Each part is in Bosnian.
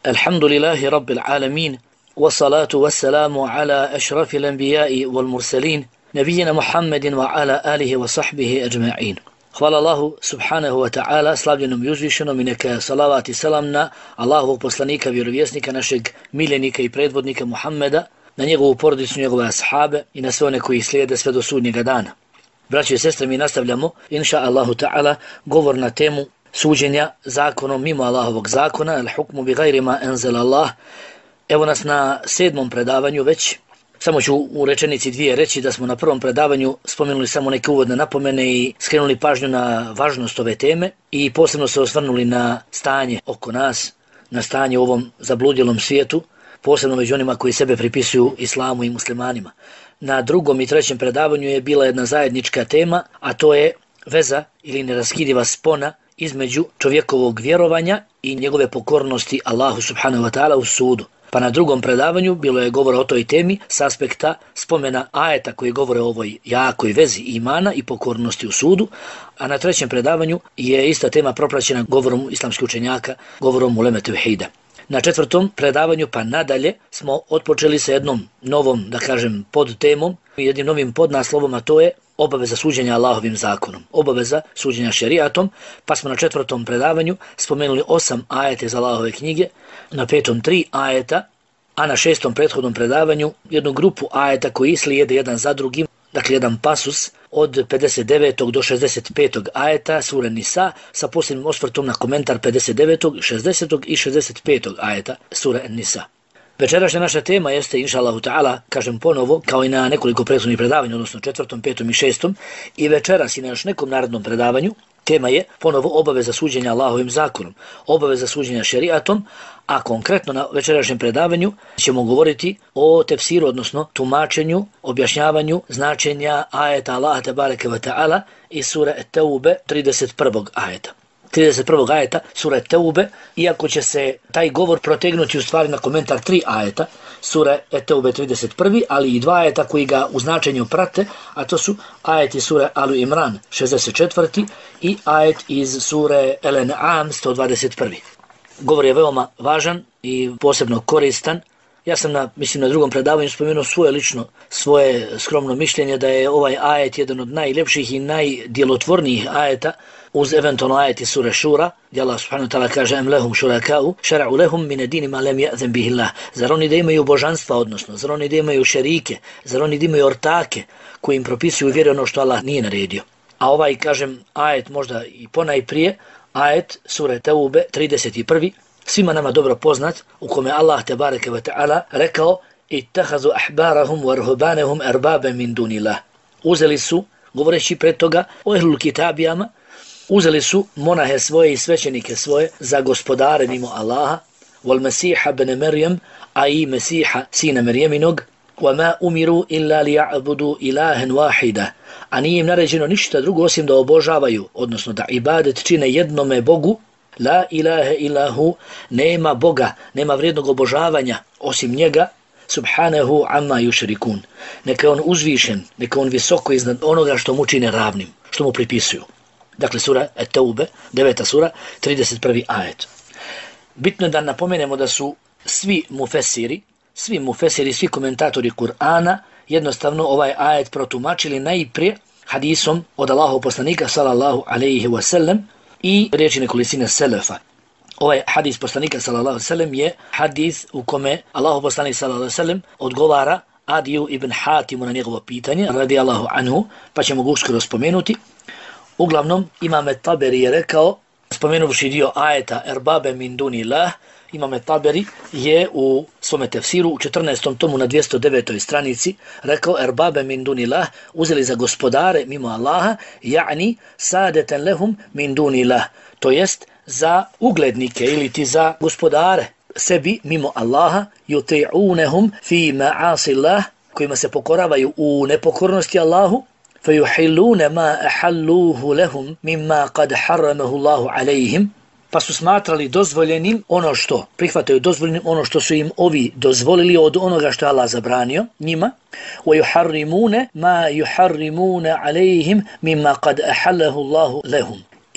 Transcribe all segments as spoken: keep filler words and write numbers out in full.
الحمد لله رب العالمين والصلاة والسلام على أشرف الأنبياء والمرسلين نبينا محمد وعلى آله وصحبه أجمعين. Hvala Allahu subhanahu wa ta'ala, slavljenom i uzvišenom, i neka salavat i salam na Allahovog poslanika, vjerovjesnika, našeg miljenika i predvodnika Muhammeda, na njegovu porodicu, njegove ashabe i na sve one koji slijede sve do sudnjega dana. Braći i sestre, mi nastavljamo, inša Allahu ta'ala, govor na temu suđenja zakonom mimo Allahovog zakona, al hukmu bi gajri ma enzal Allah. Evo nas na sedmom predavanju već. Samo ću u rečenici dvije reći da smo na prvom predavanju spomenuli samo neke uvodne napomene i skrenuli pažnju na važnost ove teme i posebno se osvrnuli na stanje oko nas, na stanje u ovom zabludjelom svijetu, posebno među onima koji sebe pripisuju islamu i muslimanima. Na drugom i trećem predavanju je bila jedna zajednička tema, a to je veza ili neraskidiva spona između čovjekovog vjerovanja i njegove pokornosti Allahu subhanahu wa ta'ala u sudu. Pa na drugom predavanju bilo je govora o toj temi s aspekta spomena ajeta koji govore o ovoj jakoj vezi imana i pokornosti u sudu, a na trećem predavanju je ista tema propraćena govorom islamskih učenjaka, govorom uleme tevhida. Na četvrtom predavanju pa nadalje smo otpočeli sa jednom novom, da kažem, podtemom, jednim novim podnaslovom, a to je obaveza suđenja Allahovim zakonom, obaveza suđenja šerijatom, pa smo na četvrtom predavanju spomenuli osam ajeta iz Allahove knjige, na petom tri ajeta, a na šestom prethodnom predavanju jednu grupu ajeta koji slijede jedan za drugim, dakle jedan pasus od pedeset devetog do šezdeset petog ajeta sure Nisa sa posebnim osvrtom na komentar pedeset devetog, šezdesetog i šezdeset petog ajeta sure Nisa. Večerašnja naša tema jeste, inša Allahu ta'ala, kažem ponovo, kao i na nekoliko prethodnih predavanja, odnosno četvrtom, petom i šestom, i večeras i na još nekom narednom predavanju, tema je ponovo obaveza suđenja Allahovim zakonom, obaveza suđenja šerijatom, a konkretno na večerašnjem predavanju ćemo govoriti o tefsiru, odnosno tumačenju, objašnjavanju značenja ajeta Allaha tebareke ve ta'ala iz sure At-Taube trideset prvog ajeta. trideset prvog ajeta sure Teube, iako će se taj govor protegnuti u stvari na komentar tri ajeta sure Teube trideset prvi, ali i dva ajeta koji ga u značenju prate, a to su ajeti sure Alu Imran šezdeset četvrti i ajet iz sure El-An'am sto dvadeset prvi. Govor je veoma važan i posebno koristan. Ja sam na, mislim, na drugom predavanju spomenuo svoje lično, svoje skromno mišljenje da je ovaj ajet jedan od najljepših i najdjelotvornijih ajeta uz eventualno ajeti sure Šura, gdje Allah subhanahu wa ta'ala kaže em lehum šurakau, šara'u lehum mine dini ma lem ja'zem bihillah. Zar oni da imaju božanstva, odnosno, zar oni da imaju šerike, zar oni da imaju ortake koji im propisuju vjeru ono što Allah nije naredio. A ovaj, kažem, ajet možda i ponajprije, ajet sure Teube trideset prvi, svima nama dobro poznat, u kome Allah tebareke ve ta'ala rekao ittahazu ahbarahum wa ruhbanahum arbaban min dunillah. Uzeli su, govoreći pred toga o ehlul kitabijama, uzeli su monahe svoje i svećenike svoje za gospodare mimo Allaha, wal Mesiha bene Merjem, a i Mesiha sina Merjeminog, wa ma umiru illa li ja'budu ilahen wahida, a nije im naređeno ništa drugo osim da obožavaju, odnosno da ibadet čine jednome Bogu, la ilahe illahu, nema Boga, nema vrijednog obožavanja osim njega, subhanahu amma yušrikun. Neka je on uzvišen, neka je on visoko iznad onoga što mu čine ravnim, što mu pripisuju. Dakle, sura At-Taube, deveta sura, trideset prvi ajet. Bitno je da napomenemo da su svi mufesiri, svi mufesiri, svi komentatori Kur'ana jednostavno ovaj ajet protumačili najprije hadisom od Allahov poslanika sallallahu alejhi ve sellem i riječi nekolicine selefa. Ovaj hadis poslanika sallallahu alejhi ve sellem je hadis u kome Allahov poslanik sallallahu alejhi ve sellem odgovara Adiju ibn Hatimu na njegovo pitanje, radijallahu anhu, pa ćemo ga uskoro spomenuti. Uglavnom, Imam Taberi je rekao, spomenuvši dio ajeta erbabe min dunillah, Imam Taberi je u svome tefsiru u četrnaestom tomu na dvjesto devetoj stranici rekao erbabe min dunillah, uzeli za gospodare mimo Allaha, ja'ni sadeten lehum min dunillah, to jest za uglednike ili ti za gospodare sebi mimo Allaha, yuti'unehum fi ma'asillah, kojima se pokoravaju u nepokornosti Allahu, فَيُحِلُّونَ مَا أَحَلُّوهُ لَهُمْ مِمَّا قَدْ حَرَّمَهُ اللَّهُ عَلَيْهِمْ, pa su smatrali dozvoljenim ono što, prihvataju dozvoljenim ono što su im ovi dozvolili od onoga što je Allah zabranio njima, وَيُحَرِّمُونَ مَا يُحَرِّمُونَ عَلَيْهِمْ مِمَّا قَدْ أَحَلَّهُ اللَّهُ لَهُمْ,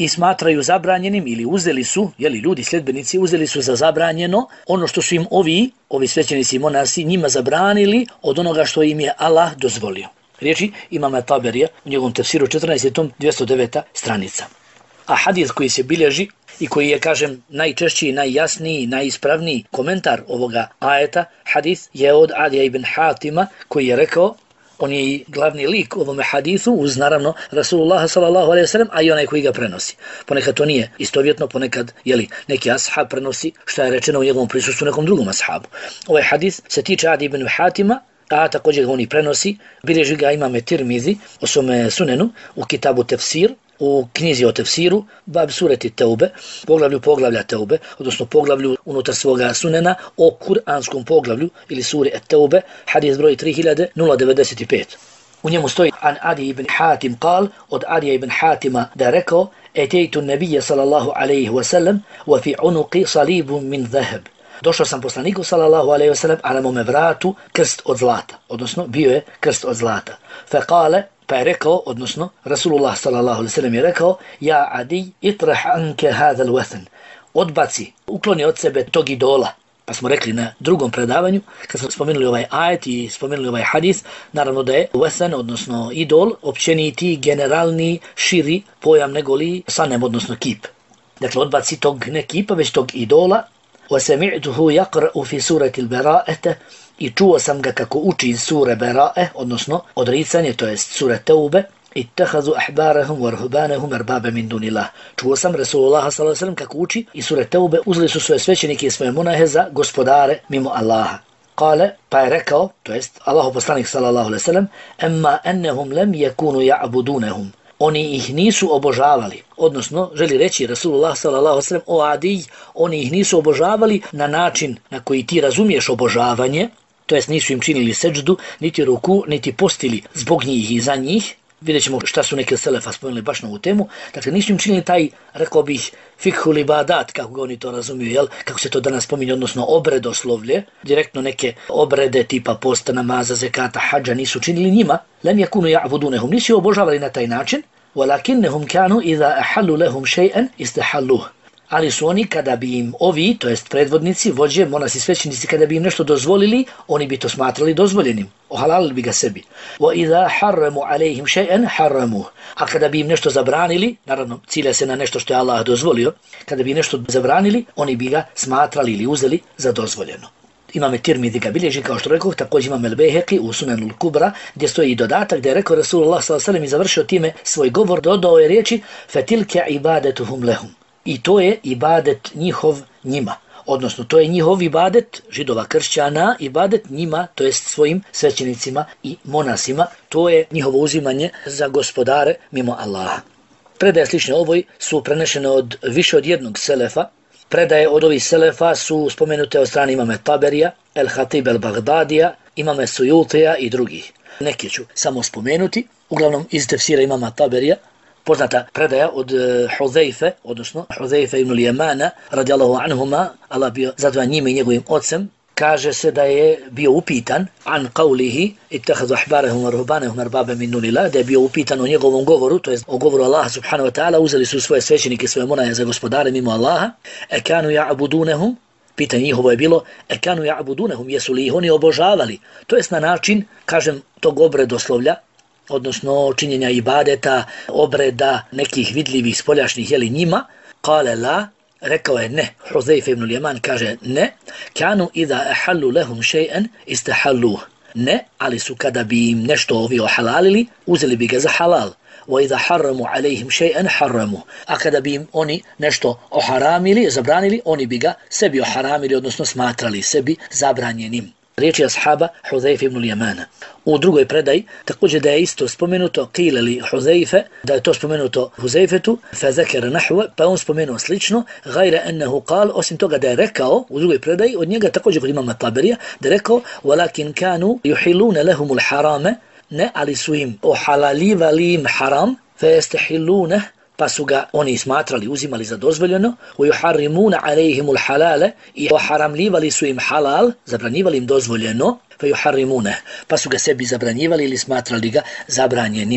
i smatraju zabranjenim ili uzeli su, jeli ljudi sljedbenici uzeli su za zabranjeno ono što su im ovi, ovi svećenici i monasi njima zabranili od onoga što im je Allah dozvolio. Riječi imama Taberija u njegovom tefsiru četrnaesti tom dvjesto deveta stranica. A hadis koji se bilježi i koji je, kažem, najčešći, najjasniji, najispravniji komentar ovoga ajeta, hadis je od Adija ibn Hatima koji je rekao, on je i glavni lik ovome hadisu uz naravno Rasulullah sallallahu alejhi ve sellem, a i onaj koji ga prenosi. Ponekad to nije istovjetno, ponekad jeli, neki ashab prenosi što je rečeno u njegovom prisustvu nekom drugom ashabu. Ovaj hadis se tiče Adija ibn Hatima, a također on i prenosi, bilježi ga imame Tirmizi u svome sunenu, u kitabu Tefsir, u knjizi o tefsiru, bab sureti Teube, poglavlju poglavlja Teube, odnosno poglavlju unutar svoga sunena o kuranskom poglavlju ili suri Teube, hadis broj tri hiljade devedeset pet. U njemu stoji an Adi ibn Hatim kal, od Adija ibn Hatima da je rekao, etejtu nebije sallallahu alaihi wasallam, wa fi unuqi salibun min zahab. Došao sam poslaniku sallallahu alejhi ve sellem, a na mome vratu krst od zlata, odnosno bio je krst od zlata. Fa kale, pa je rekao, odnosno Rasulullah sallallahu alejhi ve sellem je rekao, ja Adi, itrah anke hadha al-wathan, odbaci, ukloni od sebe tog idola. Pa smo rekli na drugom predavanju, kad smo spomenuli ovaj ajet i spomenuli ovaj hadis, naravno da je wathan, odnosno idol, općeniti, generalni, širi pojam negoli sanem, odnosno kip. Dakle, odbaci tog ne kipa, već tog idola. وَسَمِعْتُهُ يَقْرَأُ فِي سُورَةِ الْبَرَاءَةِ i čuo sam ga kako uči iz sure Bera'e, odnosno odricanje, to jest sure Teube, ittakhadhu ahbarahum wa ruhbanahum arbaba min dunillah. Čuo sam Rasulullah sallallahu alejhi ve sellem kako uči iz sure Teube, uzeli su svoje svećenike i svoje monahe za gospodare mimo Allaha. Kale, pa je rekao, to jest Allahu poslanik sallallahu alejhi ve sellem, amma annahum lam yakunu ya'budunahum. Oni ih nisu obožavali, odnosno želi reći Rasulullah sallallahu alejhi ve sellem o Adij, oni ih nisu obožavali na način na koji ti razumiješ obožavanje, to jest nisu im činili seđdu, niti ruku, niti postili zbog njih i za njih. Vidjet ćemo šta su neke selefa spomenuli baš na ovu temu. Dakle, nisu im činili taj, rekao bih, fikhul ibadat, kako ga oni to razumiju, jel? Kako se to danas spominje, odnosno obredoslovlje, direktno neke obrede tipa posta, namaza, zekata, hadža nisu činili njima. Lem yakunu ya'budunahum, nisu obožavali na taj način, walakinnahum kanu idha ahallu lahum shay'an istahalluh. Ali su oni kada bi im ovi, to jest predvodnici, vođe, monasi, svećenici, kada bi im nešto dozvolili, oni bi to smatrali dozvoljenim, ohalalili bi ga sebi. Wa idha harramu alayhim shay'an harramuh. A kada bi im nešto zabranili, naravno cilja se na nešto što je Allah dozvolio, kada bi im nešto zabranili, oni bi ga smatrali ili uzeli za dozvoljeno. Imame Tirmidhi ga bilježi, kao što rekao, također imame Al-Bejheqi u Sunanul Kubra, gdje stoji i dodatak da je rekao Rasulullah sallallahu alejhi ve sellem i završio time svoj govor, dodao je riječi fatilka ibadetuhum lahum. I to je ibadet njihov njima, odnosno to je njihov ibadet židova kršćana, ibadet njima, to jest svojim svećenicima i monasima, to je njihovo uzimanje za gospodare mimo Allaha. Predaje slične ovoj su prenešene od više od jednog selefa. Predaje od ovih selefa su spomenute od strane imame Taberija, El-Hatib el-Bagdadija, imame Sujutija i drugih. Neki ću samo spomenuti, uglavnom iz tefsira imama Taberija, poznata predaja od uh, Huzeife, odnosno Huzeife ibn Ljemana, radijallahu anhuma, Allah bio zadovoljan njime i njegovim ocem, kaže se da je bio upitan an qawlihi ittakhadhu ahbarahum wa ruhbanahum arbaba min dunillah, da je bio upitan o njegovom govoru, to jest o govoru Allaha subhanahu wa ta'ala, uzeli su svoje svećenike, svoje monahe za gospodare mimo Allaha, e kanu ya'budunahum, pitanje njihovo je bilo, e kanu ya'budunahum, jesu li ih oni obožavali, to jest na način, kažem, tog obredoslovlja, odnosno činjenja ibadeta, obreda, nekih vidljivih spoljašnjih jeli njima, kale la, rekao je ne. Huzeife ibn Ljeman kaže ne, kanu idha ahallu lahum shay'an istahalluh. Ne, ali su kada bi im nešto ovi ohalalili, uzeli bi ga za halal. Wa idha harramu alayhim shay'an harramu. A kada bi im oni nešto oharamili, zabranili, oni bi ga sebi oharamili, odnosno smatrali sebi zabranjenim. Riječi ashaba Huzeife ibn Ljemana. U drugoj predaji također da je isto spomenuto qila li Huzeife, da je to spomenuto Huzeifetu, fa zakara nahwa, pa on spomenuo slično, gajra ennehu qal, osim toga da je rekao u drugoj predaji od njega također kod imama Taberija, da je rekao walakin kanu yuhilluna lahumul harame, ne, ali su im ohalalivali im haram, fa yastahilluna, pa su ga oni smatrali, uzimali za dozvoljeno, وَيُحَرِّمُونَ عَلَيْهِمُ الْحَلَالَ i oharamljivali su im halal, zabranjivali im dozvoljeno, فَيُحَرِّمُونَ, pa su ga sebi zabranjivali ili smatrali ga zabranjenim.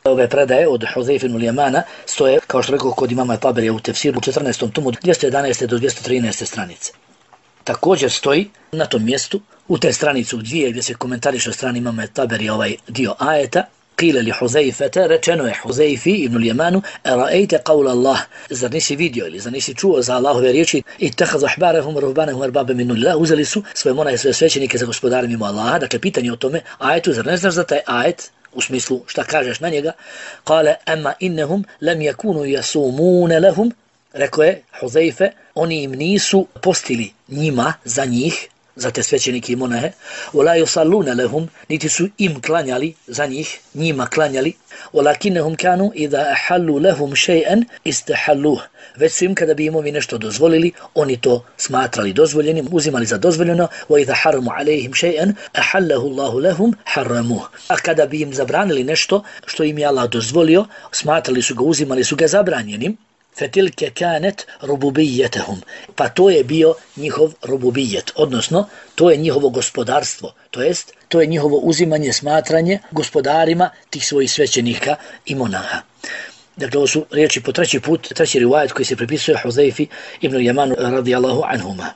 Ove predaje od Huzejfe ibn Jemana stoje, kao što rekao, kod imama Taberija u tefsiru u četrnaestom tomu dvjesto jedanaeste do dvjesto trinaeste stranice. Također stoji na tom mjestu, u te stranicu dvije gdje se komentariše od strane imama Taberija ovaj dio ajeta, Kile li Huzejfete, rečeno je Huzejfi ibn Jemanu, ra'ejte qawla Allah, zar nisi vidio ili zar nisi čuo za Allahove riječi, ittakhadhu ahbarahum ruhbanahum arbaba min dunillah, uzeli su svoje monahe, svoje svećenike za gospodare mimo Allaha. Dakle, pitanje o tome ajetu, zar ne znaš za taj ajet, u smislu šta kažeš na njega? Kale, amma innahum lam yakunu yasumuna lahum, rekao je Huzejfe, oni im nisu postili njima, za njih, za te svećenike i monahe, وَلَا يُصَلُّونَ لَهُمْ, niti su im klanjali, za njih, njima klanjali, وَلَكِنَّهُمْ كَانُوا إِذَا أَحَلُّوا لَهُمْ شَيْئًا إِسْتَحَلُّوهُ, već su im kada bi im ovi nešto dozvolili, oni to smatrali dozvoljenim, uzimali za dozvoljeno, وَإِذَا حَرَمُوا عَلَيْهِمْ شَيْئًا أَحَلَّهُ اللَّهُ لَهُمْ حَرَّمُوهُ, a kada bi im zabranili nešto što im je Allah dozvolio, smatrali su ga, uzimali su ga zabranjenim. Fetilke kanet rububijetehum, pa to je bio njihov rububijet, odnosno to je njihovo gospodarstvo, to jest to je njihovo uzimanje, smatranje gospodarima tih svojih svećenika i monaha. Dakle, ovo su riječi po treći put, treći rivajet koji se pripisuje Huzejfi ibn Jemanu radijallahu anhuma.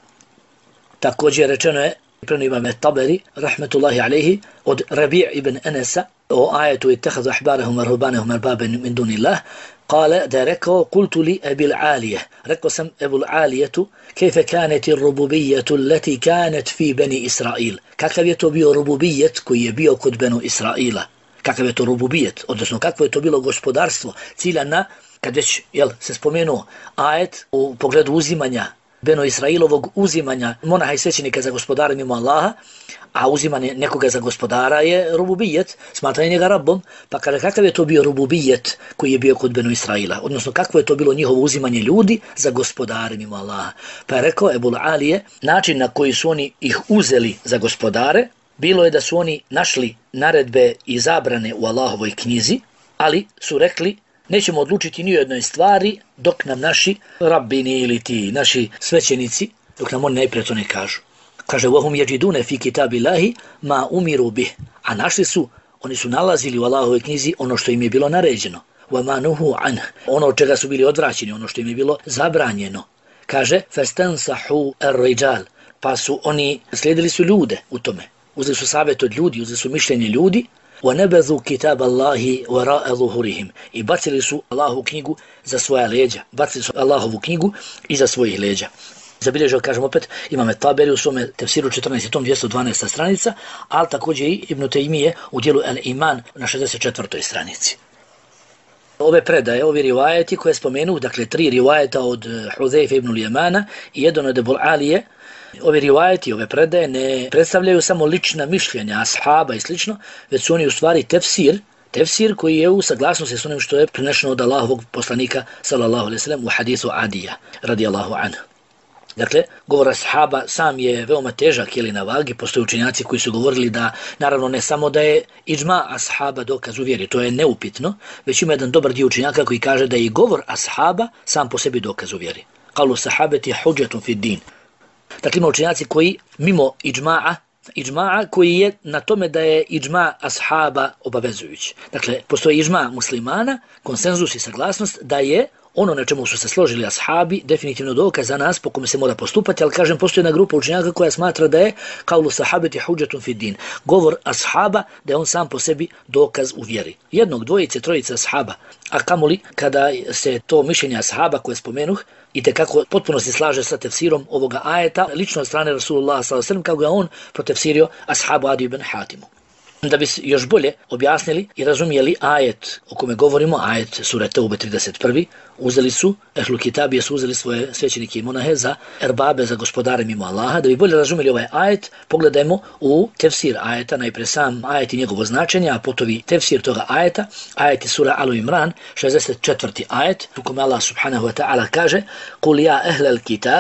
Također rečeno je, preno imame Taberi, rahmetullahi alaihi, od Rabi' ibn Anasa, o ajetu ittakhadhu ahbarahum ruhbanahum arbaban min dunillah, قال da je rekao قلت لي أبي العالية, rekao sam Ebu Alijetu, كيف كانت الربوبية التي كانت في بني إسرائيل, kakav je to bio rububijet koji je bio kod Benu Israila, kakav je to rububijet, odnosno kakvo je to bilo gospodarstvo, ciljana, kad već jel, se spomenuo ajet u pogledu uzimanja Beno Israilovog uzimanja monaha i svećenika za gospodara mimo Allaha, a uzimanje nekoga za gospodara je rububijet, smatranje njega rabbom, pa kaže kakav je to bio rububijet koji je bio kod Benu Israila, odnosno kakvo je to bilo njihovo uzimanje ljudi za gospodare mimo Allaha. Pa je rekao Ebu Alije, način na koji su oni ih uzeli za gospodare, bilo je da su oni našli naredbe i zabrane u Allahovoj knjizi, ali su rekli, nećemo odlučiti ni o jednoj stvari dok nam naši rabini ili ti naši svećenici, dok nam oni najprije to ne kažu. Kaže, وَهُمْ يَجِدُونَ فِي كِتَابِ اللَّهِ مَا أُمِرُوا بِهِ, a našli su, oni su nalazili u Allahovoj knjizi ono što im je bilo naređeno. وَمَا نُهُوا عَنْهُ, ono od čega su bili odvraćeni, ono što im je bilo zabranjeno. Kaže, فَاسْتَنْصَحُوا الرِّجَالِ, pa su oni, slijedili su ljude u tome. Uzeli su savjet od ljudi, uzeli su mišljenje ljudi, وَنَبَذُوا كِتَابَ اللَّهِ وَرَاءَ ظُهُورِهِمْ, i bacili su Allahovu knjigu za svoja leđa, bacili su Allahovu knjigu iza svojih leđa. Zabilježio, kažem opet, imame Taberi u svome tefsiru četrnaestom dvjesto dvanaesta stranica, ali također i Ibn Tejmije u dijelu El Iman na šezdeset četvrtoj stranici. Ove predaje, ovi rivajeti koje spomenu, dakle tri rivajeta od Huzejfe ibn Jemana i jedan od Ebu Alije, ovi rivajeti, ove predaje ne predstavljaju samo lična mišljenja ashaba i slično, već su oni u stvari tefsir, tefsir koji je u saglasnosti s onim što je prenešeno od Allahovog poslanika sallallahu alejhi ve sellem u hadisu Adija radijallahu anhu. Dakle, govor ashaba sam je veoma težak ili na vagi, postoje učenjaci koji su govorili da, naravno ne samo da je iđma ashaba dokaz u vjeri, to je neupitno, već ima jedan dobar dio učenjaka koji kaže da je i govor ashaba sam po sebi dokaz u vjeri. Qalu sahabeti hudžetun fid din. Dakle, ima učenjaci koji mimo iđma'a, iđma'a koji je na tome da je iđma ashaba obavezujući. Dakle, postoji iđma muslimana, konsenzus i saglasnost da je ono na čemu su se složili ashabi definitivno dokaz za nas po kome se mora postupati, ali kažem, postoji jedna grupa učenjaka koja smatra da je kaulu sahabeti hudžetun fid din, govor ashaba da je on sam po sebi dokaz u vjeri. Jednog, dvojice, trojice ashaba, a kamoli kada se to mišljenje ashaba koje spomenuh i tekako potpuno se slaže sa tefsirom ovoga ajeta, lično od strane Rasulullah sallallahu alejhi ve sellem, kako ga on protefsirio ashabu Adi ibn Hatimu. Da bi još bolje objasnili i razumijeli ajet o kome govorimo, ajet sure Teube trideset prvi, uzeli su, ehlu kitabije su uzeli svoje svećenike i monahe za erbabe, za gospodare mimo Allaha. Da bi bolje razumjeli ovaj ajet, pogledajmo u tefsir ajeta, najprije sam ajet i njegovo značenje, a potom i tefsir toga ajeta, ajet iz sura Al Imran, šezdeset četvrti ajet, u kome Allah subhanahu wa ta'ala kaže: "Kul ja ehlel kitab",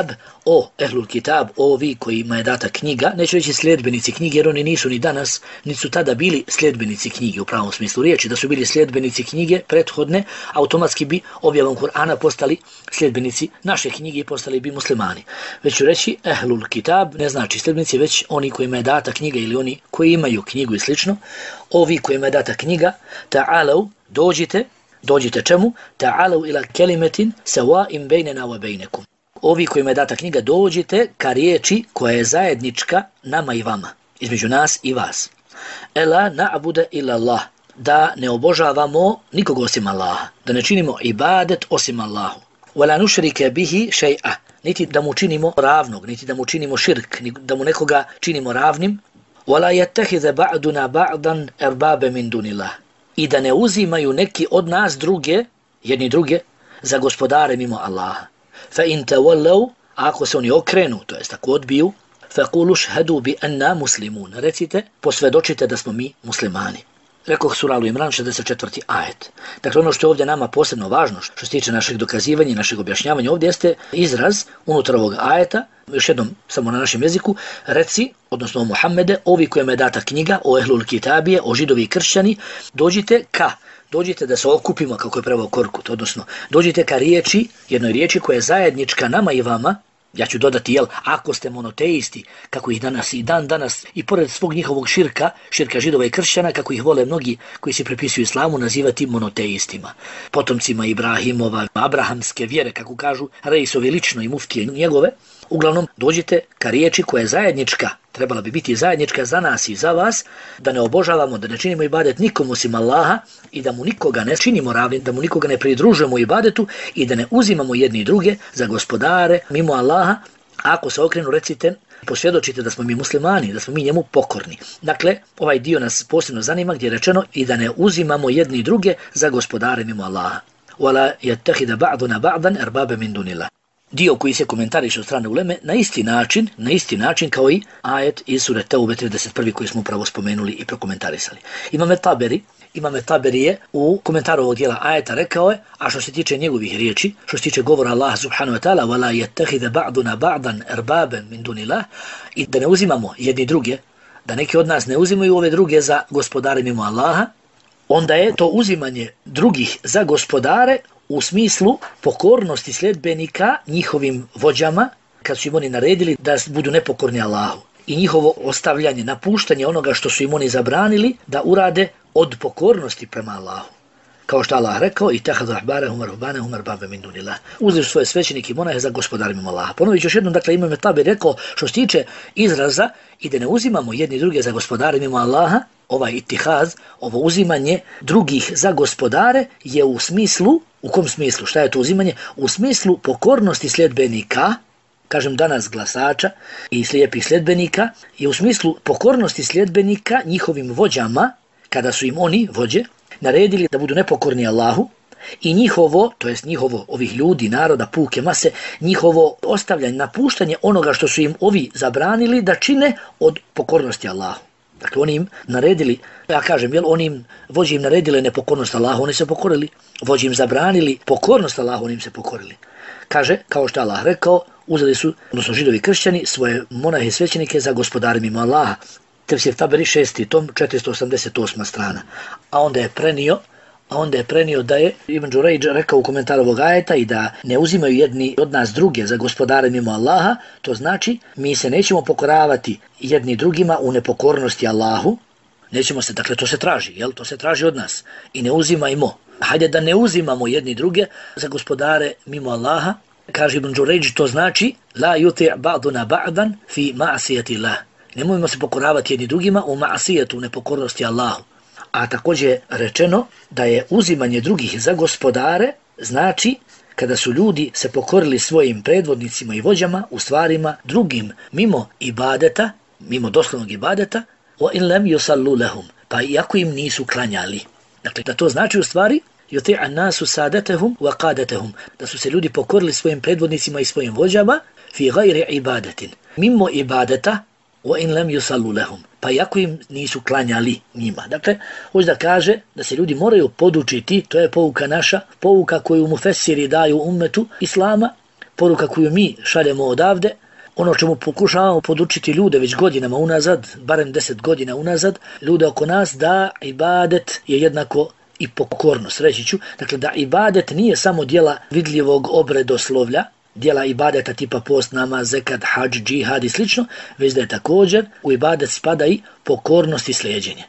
o ehlul kitab, o vi kojima je data knjiga, neće reći sljedbenici knjige, jer oni nisu ni danas, ni su tada bili sljedbenici knjige u pravom smislu riječi. Da su bili sljedbenici knjige prethodne, automatski bi objavom Kur'ana postali sljedbenici naše knjige i postali bi muslimani. Već ću reći ehlul kitab ne znači sljedbenici, već oni kojima je data knjiga ili oni koji imaju knjigu i slično. Ovi kojima je data knjiga, ta'alav, dođite, dođite čemu? Ta'alav ila kelimetin sawa'in bejnena wa bejnekum. Ovi kojima je data knjiga, dođite ka riječi koja je zajednička nama i vama, između nas i vas. Ela na'bude illa Allah, da ne obožavamo nikog osim Allaha, da ne činimo ibadet osim Allahu. Wala nušrike bihi šej'a, niti da mu činimo ravnog, niti da mu činimo širk, niti da mu nekoga činimo ravnim. Wala yattakhidha ba'duna ba'dan erbabe min dunillah, i da ne uzimaju neki od nas druge, jedni druge, za gospodare mimo Allaha. Fa in tawallaw, ako se oni okrenu, to jest ako odbiju, faqulu shhadu bi anna muslimun, recite, posvjedočite da smo mi muslimani. Rekoh sura Al Imran šezdeset četvrti ajet. Dakle, ono što je ovdje nama posebno važno, što se tiče našeg dokazivanja i našeg objašnjavanja, ovdje jeste izraz unutar ovog ajeta, još jednom samo na našem jeziku, reci, odnosno o Muhammede, ovi kojima je data knjiga, o ehlul kitabije, o židovi i kršćani, dođite ka, dođite da se okupimo, kako je preveo Korkut, odnosno dođite ka riječi, jednoj riječi koja je zajednička nama i vama. Ja ću dodati, jel, ako ste monoteisti, kako ih danas i dan danas, i pored svog njihovog širka, širka židova i kršćana, kako ih vole mnogi koji se pripisuju islamu, nazivati monoteistima. Potomcima Ibrahimova, abrahamske vjere, kako kažu, Reisovi lično i muftije njegove. Uglavnom, dođite ka riječi koja je zajednička, trebala bi biti zajednička za nas i za vas, da ne obožavamo, da ne činimo ibadet nikom osim Allaha i da mu nikoga ne činimo ravnim, da mu nikoga ne pridružujemo ibadetu i da ne uzimamo jedni druge za gospodare mimo Allaha. Ako se okrenu, recite, posvjedočite da smo mi muslimani, da smo mi njemu pokorni. Dakle, ovaj dio nas posebno zanima gdje je rečeno i da ne uzimamo jedni druge za gospodare mimo Allaha. Wala yattakhidha ba'duna ba'dan erbabe min dunillah. Dio koji se komentariše od strane uleme na isti način, na isti način kao i ajet iz sure Teube trideset prvi koji smo upravo spomenuli i prokomentarisali. Imam Taberi, Imam Taberi je u komentaru ovog dijela ajeta rekao je, a što se tiče njegovih riječi, što se tiče govora Allaha subhanahu wa ta'ala, wala yattakhidha ba'duna ba'dan erbaben min dunillah, i da ne uzimamo jedni druge, da neki od nas ne uzimaju ove druge za gospodare mimo Allaha, onda je to uzimanje drugih za gospodare u smislu pokornosti sljedbenika njihovim vođama, kad su im oni naredili da budu nepokorni Allahu. I njihovo ostavljanje, napuštanje onoga što su im oni zabranili, da urade od pokornosti prema Allahu. Kao što Allah rekao, i tahadu ahbarahum arhubanahum arbabe min dunillah. Uzeli svoje svećenike i monahe za gospodarima Allaha. Ponovit ću još jednom, dakle, Imam Taber rekao, što se tiče izraza i da ne uzimamo jedni druge za gospodare mimo Allaha, ovaj itihaz, ovo uzimanje drugih za gospodare je u smislu, u kom smislu, šta je to uzimanje? U smislu pokornosti sljedbenika, kažem danas glasača i slijepih sljedbenika, je u smislu pokornosti sljedbenika njihovim vođama, kada su im oni, vođe, naredili da budu nepokorni Allahu, i njihovo, to jest njihovo, ovih ljudi, naroda, puke, mase, njihovo ostavljanje, napuštanje onoga što su im ovi zabranili da čine od pokornosti Allahu. Dakle, oni im naredili, ja kažem, jel, oni im, vođi im naredili nepokornost Allahu, oni se pokorili, vođi im zabranili pokornost Allahu, oni im se pokorili. Kaže, kao što Allah rekao, uzeli su, odnosno židovi i kršćani, svoje monahe i svećenike za gospodare mimo Allaha. Tefsir Taberi šesti tom, četiristo osamdeset osma strana. A onda je prenio, a onda je prenio da je Ibn Đurejđ rekao u komentaru ovog ajeta i da ne uzimaju jedni od nas druge za gospodare mimo Allaha, to znači mi se nećemo pokoravati jedni drugima u nepokornosti Allahu, nećemo se, dakle to se traži, jel? To se traži od nas i ne uzimajmo. Hajde da ne uzimamo jedni druge za gospodare mimo Allaha, kaže Ibn Đurejđ, to znači la yuti' ba'duna ba'dan fi ma'siyati Allah. Nemojmo se pokoravati jedni drugima u ma'sijetu, u nepokornosti Allahu. A također je rečeno da je uzimanje drugih za gospodare znači kada su ljudi se pokorili svojim predvodnicima i vođama u stvarima drugim mimo ibadeta, mimo doslovnog ibadeta, wa in lam yusallu lahum, pa iako im nisu klanjali. Dakle, da to znači u stvari yuti'an nasu sadatahum wa qadatahum, da su se ljudi pokorili svojim predvodnicima i svojim vođama fi ghairi ibadatin, mimo ibadeta, wa in lam yusallu lahum, pa iako im nisu klanjali njima. Dakle, hoće da kaže da se ljudi moraju podučiti, to je pouka naša, pouka koju mufesiri daju ummetu Islama, poruka koju mi šaljemo odavde, ono čemu pokušavamo podučiti ljude već godinama unazad, barem deset godina unazad, ljude oko nas, da ibadet je jednako i pokornost, reći ću. Dakle, da ibadet nije samo djela vidljivog obredoslovlja, djela ibadeta tipa post, namaz, zekat, hadž, džihad i slično, već da je također u ibadet spada i pokornost i slijeđenje.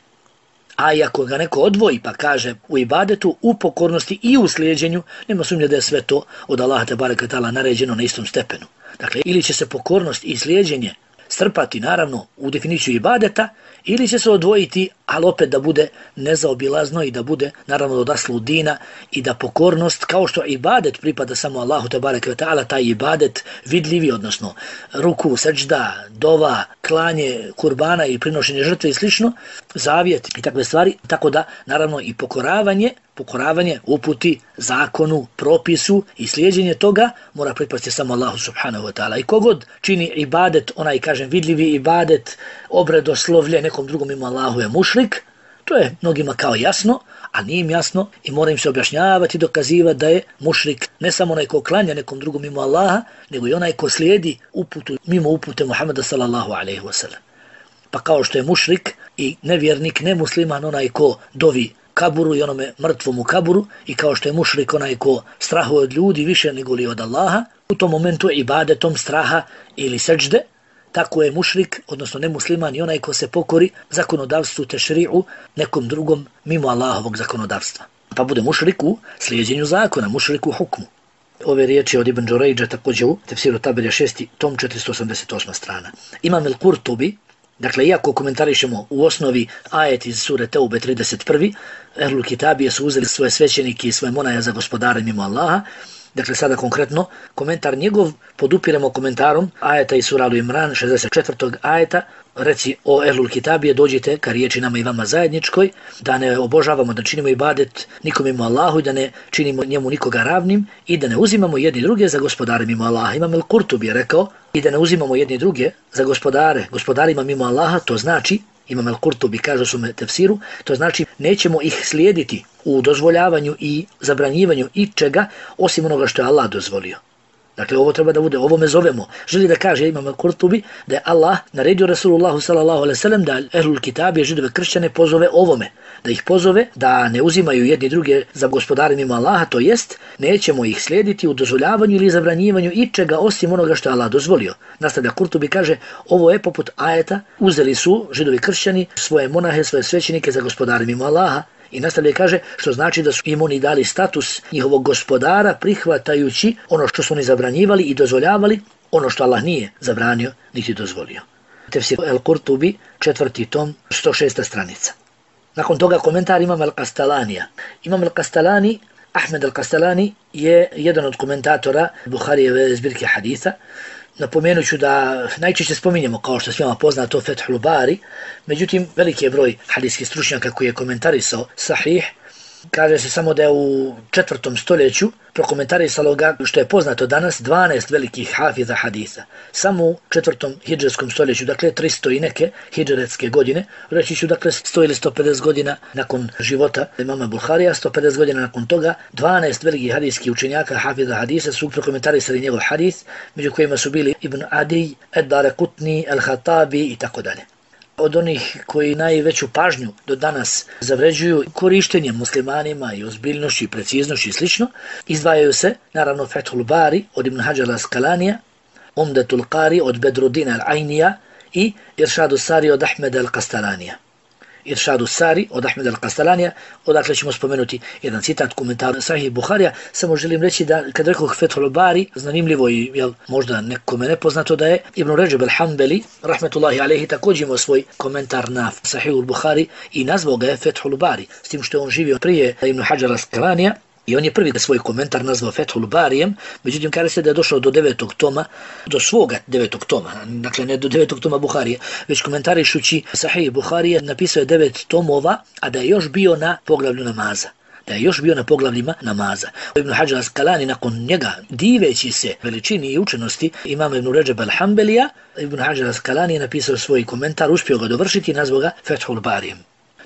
A i ako ga neko odvoji pa kaže u ibadetu, u pokornosti i u slijeđenju, nema sumnje da je sve to od Allaha te bareke ve taala naređeno na istom stepenu. Dakle, ili će se pokornost i slijeđenje strpati naravno u definiciju ibadeta, ili će se odvojiti, ali opet da bude nezaobilazno i da bude naravno odaslu dina i da pokornost, kao što ibadet pripada samo Allahu te bareke ve taala, taj ibadet vidljivi, odnosno ruku, seđda, dova, klanje, kurbana i prinošenje žrtve i slično, zavjet i takve stvari, tako da naravno i pokoravanje, pokoravanje uputi, zakonu, propisu i slijeđenje toga mora pripasti samo Allahu subhanahu wa ta'ala. I kogod čini ibadet, onaj kažem vidljivi ibadet, obredoslovlje nekom drugom ima Allahu je mušrik, to je mnogima kao jasno, a nije im jasno i mora im se objašnjavati i dokazivati da je mušrik ne samo onaj ko klanja nekom drugom mimo Allaha, nego i onaj ko slijedi uputu mimo upute Muhammeda sallallahu alaihi wa sallam. Pa kao što je mušrik i nevjernik, nemusliman onaj ko dovi kaburu i onome mrtvom u kaburu, i kao što je mušrik onaj ko strahuje od ljudi više nego li od Allaha, u tom momentu ibadetom straha ili seđde, tako je mušrik, odnosno nemusliman i onaj ko se pokori zakonodavstvu tešri'u nekom drugom mimo Allahovog zakonodavstva. Pa bude mušrik u slijeđenju zakona, mušrik u hukmu. Ove riječi od Ibn Đurejđa također u tefsiru Taberija šesti tom četiristo osamdeset osma strana. Imam el-Kurtubi, dakle, iako komentarišemo u osnovi ajet iz sure Teube trideset prvi, Ehlul Kitabije su uzeli svoje svećenike i svoje monaje za gospodare mimo Allaha. Dakle, sada konkretno, komentar njegov podupiremo komentarom ajeta iz sura Al-Imran šezdeset četvrtog ajeta, reci o Ehlul Kitabije, dođite ka riječi nama i vama zajedničkoj, da ne obožavamo, da činimo ibadet nikom mimo Allahu i da ne činimo njemu nikoga ravnim i da ne uzimamo jedni druge za gospodare mimo Allaha. Imam el-Kurtubi je rekao i da ne uzimamo jedni druge za gospodare, gospodarima mimo Allaha, to znači, Imam el-Kurtubi kaže u svome tefsiru, to znači nećemo ih slijediti u dozvoljavanju i zabranjivanju ičega osim onoga što je Allah dozvolio. Dakle, ovo treba da bude, ovo me zovemo. Želi da kaže Imam el-Kurtubi da je Allah naredio Rasulullahu sallallahu alejhi ve sellem da Ehlul Kitabije, židove kršćane, pozove ovome. Da ih pozove da ne uzimaju jedni druge za gospodare mimo Allaha, to jest nećemo ih slijediti u dozvoljavanju ili zabranjivanju ičega osim onoga što je Allah dozvolio. Nastavlja Kurtubi, kaže, ovo je poput ajeta, uzeli su židovi kršćani svoje monahe, svoje svećenike za gospodare mimo Allaha. I nastavlja kaže, što znači da su im oni dali status njihovog gospodara prihvatajući ono što su oni zabranjivali i dozvoljavali, ono što Allah nije zabranio niti dozvolio. Tefsir el-Kurtubi, četvrti tom, sto šesta stranica. Nakon toga komentar Imam el-Kastalanija. Imam el-Kastalani, Ahmed el-Kastalani, je jedan od komentatora Buharijeve zbirke haditha. Napomenut ću da najčešće spominjemo, kao što svima poznato, Fethul Bari, međutim veliki je broj hadijskih stručnjaka koji je komentarisao Sahih. Kaže se samo da je u četvrtom stoljeću prokomentarisalo ga, što je poznato danas, dvanaest velikih hafiza hadisa. Samo u četvrtom hidžetskom stoljeću, dakle tristo i neke hidžretske godine, reći ću dakle sto ili sto pedeset godina nakon života imama Buharija, sto pedeset godina nakon toga, dvanaest velikih hadijskih učenjaka hafiza hadisa su prokomentarisali njegov hadis, među kojima su bili Ibn Adi, Ed-Darekutni, El-Hatabi i tako dalje. Od onih koji najveću pažnju do danas zavređuju korištenjem muslimanima i ozbiljnošću i preciznošću i slično, izdvajaju se naravno Fethul Bari od Ibn Hajar al-Asqalanija, Umdatul Qari od Bedruddina al-Ainija i Iršadu Sari od Ahmeda al-Kastalanija. Iršadu Sari od Ahmeda al-Kastalanija, odakle ćemo spomenuti jedan citat, komentar Sahih Buharija. Samo želim reći da kad rekao Fethul Bari, zanimljivo i jel, možda nekome nepoznato da je Ibn Ređeb al-Hanbeli, rahmetullahi alejhi, također imao svoj komentar na Sahih Buhari i nazvao ga je Fethul Bari, s tim što je on živio prije Ibn Hajar al-Asqalanija. I on je prvi da svoj komentar nazvao Fethul Barijem, međutim kaže se da je došao do devetog toma, do svoga devetog toma, dakle ne do devetog toma Buharije, već komentarišući Sahih Buharije napisao je devet tomova, a da je još bio na poglavlju namaza. Da je još bio na poglavljima namaza. Ibn Hajar al-Asqalani nakon njega, diveći se veličini i učenosti imama Ibn Ređeba al-Hanbelija, Ibn Hajar al-Asqalani je napisao svoj komentar, uspio ga dovršiti i nazvao ga Fethul Barijem.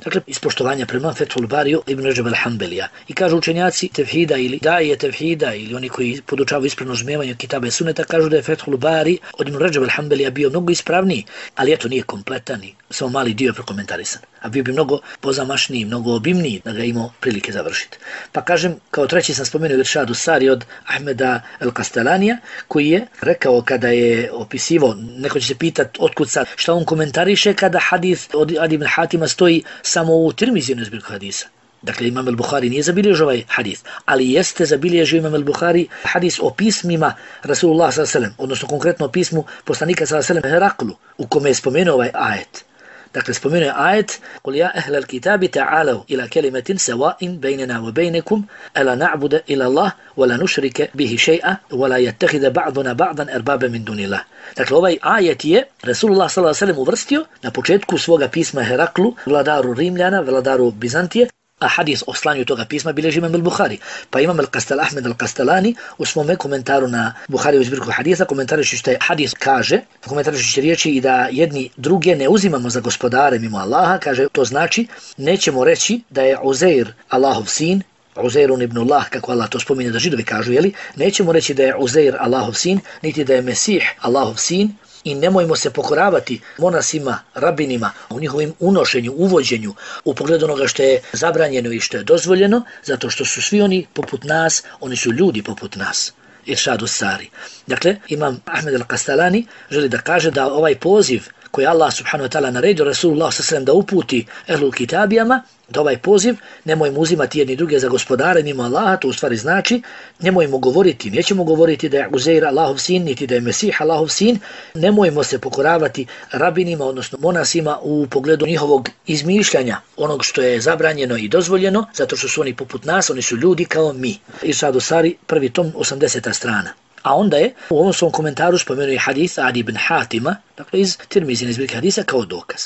Dakle, ispoštovanja prema Fethul Bariju Ibn Redžab al-Hanbelija. I kažu učenjaci tevhida ili daje tevhida ili oni koji podučavaju ispravno razumijevanje kitaba i suneta kažu da je Fethul Bari od Ibn Redžab al-Hanbelija bio mnogo ispravniji, ali eto nije kompletan, samo mali dio je prokomentarisan. A bio bi mnogo pozamašniji, mnogo obimniji da ga imao prilike završiti. Pa kažem, kao treći sam spomenuo Iršadu Sari od Ahmeda el-Kastalanija, koji je rekao kada je opisivo, neko će se pitati otkud sad, šta on komentariše kada hadis od Adi ibn Hatima stoji samo u Tirmizijinu zbirku hadisa. Dakle, Imam el-Buhari nije zabilježio ovaj hadis, ali jeste zabilježio Imam el-Buhari hadis o pismima Rasulullah sallallahu alejhi ve sellem, odnosno konkretno o pismu poslanika sallallahu alejhi ve sellem Heraklu, u kome je spomenuo ovaj ajet. Dakle, spomenuo je ajet قُلْ يَا أَهْلَ الْكِتَابِ تَعَالَوْا إِلَى كَلِمَةٍ سَوَاءٍ بَيْنَنَا وَبَيْنَكُمْ أَلَا نَعْبُدَ إِلَى اللَّهِ وَلَا نُشْرِكَ بِهِ شَيْئًا وَلَا يَتَّخِذَ بَعْضُنَا بَعْضًا أَرْبَابًا مِنْ دُونِ اللَّهِ. Dakle, ovaj ajet je Rasulullah sallallahu alejhi ve sellem uvrstio na početku svoga pisma Heraklu, vladaru Rimljana, vladaru Bizantije, a hadis o slanju toga pisma bilježi Imam el-Buhari. Pa Imam el-Kastal Ahmed el-Kastalani u svome komentaru na Buharijevu zbirku hadisa komentariši što je hadis kaže, komentariši riječi i da jedni druge ne uzimamo za gospodare mimo Allaha, kaže to znači nećemo reći da je Uzeir Allahov sin, Uzeirun ibn Allah, kako Allah to spominje da Židovi kažu, jeli? Nećemo reći da je Uzeir Allahov sin, niti da je Mesih Allahov sin, i nemojmo se pokoravati monasima, rabinima u njihovim unošenju, uvođenju u pogledu onoga što je zabranjeno i što je dozvoljeno, zato što su svi oni poput nas, oni su ljudi poput nas. Iršadu Sari. Dakle, Imam Ahmed el-Kastalani želi da kaže da ovaj poziv koji Allah subhanahu wa ta'ala naredio Rasulullah sallallahu alejhi ve sellem da uputi ehlul kitabijama, da ovaj poziv nemojmo uzimati jedni druge za gospodare mimo Allaha, to u stvari znači nemojmo govoriti, nećemo govoriti da je Uzeir Allahov sin, niti da je Mesih Allahov sin, nemojmo se pokoravati rabinima, odnosno monasima u pogledu njihovog izmišljanja, onog što je zabranjeno i dozvoljeno, zato što su oni poput nas, oni su ljudi kao mi. Iršadu Sari, prvi tom, osamdeseta strana. A onda je u ovom svom komentaru spomenuo hadis Adi ibn Hatima, dakle iz Tirmizijine zbirke hadisa kao dokaz.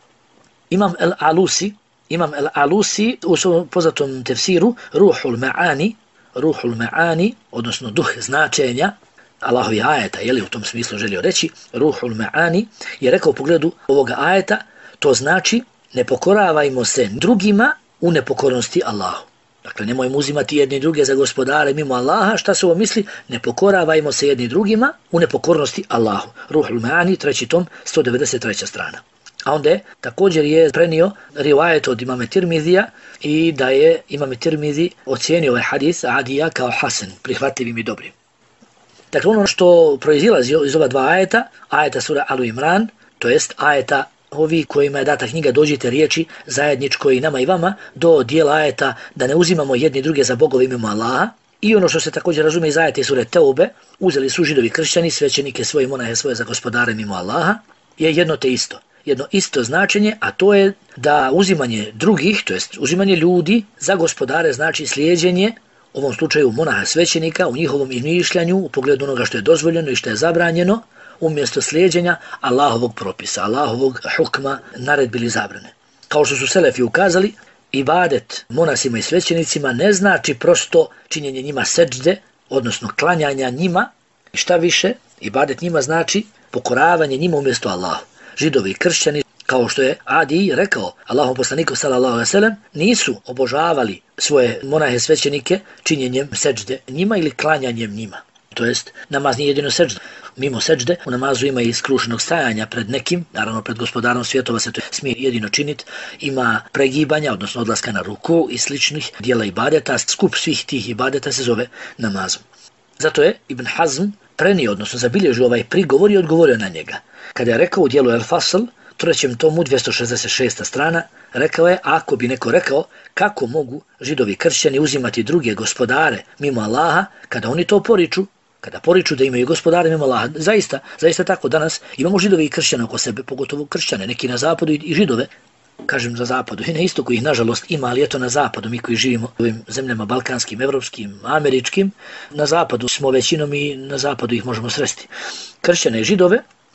Imam el-Alusi, Imam el-Alusi u svom poznatom tefsiru Ruhul Ma'ani, Ruhul Ma'ani, odnosno duh značenja Allahovi ajeta, je li u tom smislu želio reći, Ruhul Ma'ani, je rekao u pogledu ovoga ajeta, to znači ne pokoravajmo se drugima u nepokornosti Allahu. Dakle, nemojmo uzimati jedni druge za gospodare mimo Allaha, šta se ovo misli? Ne pokoravajmo se jedni drugima u nepokornosti Allahu. Ruhul Ma'ani, treći tom, sto devedeset treća strana. A onda je, također je prenio rivajet od imame Tirmizija i da je imame Tirmizi ocijenio ovaj hadis Adija kao hasan, prihvatljivim i dobrim. Dakle, ono što proizilazi iz ova dva ajeta, ajeta sura Alu Imran, to jest ajeta ovi kojima je data knjiga dođite riječi zajedničko i nama i vama, do dijela ajeta da ne uzimamo jedni druge za bogove mimo Allaha, i ono što se također razume iz ajeta sure Teube, uzeli su Židovi kršćani svećenike svoje, monahe svoje za gospodare mimo Allaha, je jedno te isto. Jedno isto značenje, a to je da uzimanje drugih, to jest uzimanje ljudi za gospodare znači slijeđenje, u ovom slučaju monaha svećenika, u njihovom izmišljanju u pogledu onoga što je dozvoljeno i što je zabranjeno, umjesto slijeđenja Allahovog propisa, Allahovog hukma, naredbi ili zabrane. Kao što su selefi ukazali, ibadet monasima i svećenicima ne znači prosto činjenje njima seđde, odnosno klanjanja njima, i šta više, ibadet njima znači pokoravanje njima umjesto Allahu. Židovi i kršćani, kao što je Adi rekao, Allahom poslaniku sallallahu alejhi ve sellem, nisu obožavali svoje monahe svećenike činjenjem seđde njima ili klanjanjem njima. To jest, namaz nije jedino seđda. Mimo seđde, u namazu ima i skrušenog stajanja pred nekim, naravno pred gospodarom svjetova se to smije jedino činiti, ima pregibanja, odnosno odlaska na ruku i sličnih dijela ibadeta, skup svih tih ibadeta se zove namazom. Zato je Ibn Hazm prenio, odnosno zabilježio ovaj prigovor i odgovorio na njega. Kada je rekao u dijelu El Fasl, trećem tomu, dvjesto šezdeset šesta strana, rekao je, ako bi neko rekao kako mogu Židovi kršćani uzimati druge gospodare mimo Allaha, kada oni to poriču, kada poriču da imaju gospodare mimo Allaha, zaista, zaista tako danas imamo Židovi i kršćane oko sebe, pogotovo kršćane, neki na zapadu i Židove, kažem za zapadu i na istoku ih nažalost ima, ali eto na zapadu, mi koji živimo u ovim zemljama balkanskim, evropskim, američkim, na zapadu smo većinom i na zapadu ih možemo sresti. Kršćane i Židove,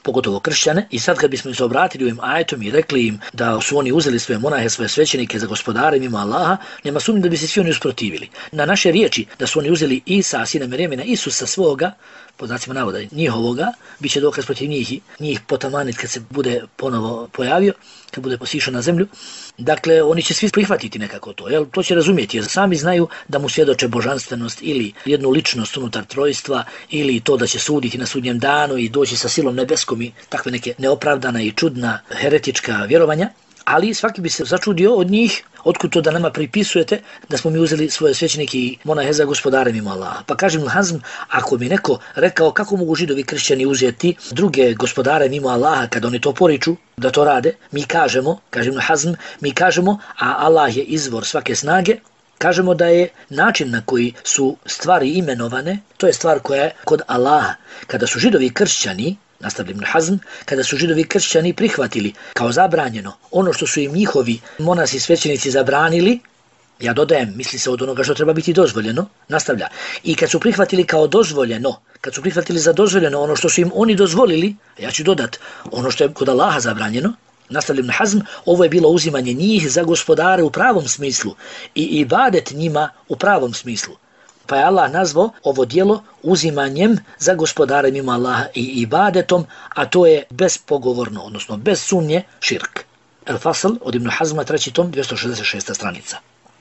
pogotovo kršćane, i sad kad bismo im se obratili ovim ajetom i rekli im da su oni uzeli svoje monahe, svoje svećenike za gospodare mimo Allaha, nema sumnje da bi se svi oni usprotivili. Na naše riječi da su oni uzeli Isa, sina Merjemina, Isusa svoga, po znacima navoda njihovoga, bit će dokaz protiv njih i njih potamanit kad se bude ponovo pojavio, kad bude posišao na zemlju. Dakle, oni će svi prihvatiti nekako to, jel? To će razumjeti, jer sami znaju da mu svjedoče božanstvenost ili jednu ličnost unutar trojstva, ili to da će suditi na sudnjem danu i doći sa silom nebeskom i takve neke neopravdana i čudna heretička vjerovanja. Ali svaki bi se začudio od njih, otkud to da nama pripisujete da smo mi uzeli svoje svećenike i monahe za gospodare mimo Allaha. Pa kažem Ibn Hazm, ako mi neko rekao kako mogu židovi kršćani uzeti druge gospodare mimo Allaha kada oni to poriču da to rade, mi kažemo, kažem Ibn Hazm, mi kažemo, a Allah je izvor svake snage, kažemo da je način na koji su stvari imenovane, to je stvar koja je kod Allaha. Kada su židovi kršćani, nastavlja Ibn Hazm, kada su židovi kršćani prihvatili kao zabranjeno ono što su im njihovi monasi i svećenici zabranili, ja dodajem, misli se od onoga što treba biti dozvoljeno, nastavlja. I kad su prihvatili kao dozvoljeno, kad su prihvatili za dozvoljeno ono što su im oni dozvolili, ja ću dodat ono što je kod Allaha zabranjeno, nastavlja Ibn Hazm, ovo je bilo uzimanje njih za gospodare u pravom smislu i ibadet njima u pravom smislu. Pa je Allah nazvao ovo djelo uzimanjem za gospodare mimo Allaha i ibadetom, a to je bespogovorno, odnosno bez sumnje, širk. El Fasl od Ibn Hazma, treći tom, dvjesto šezdeset šesta stranica.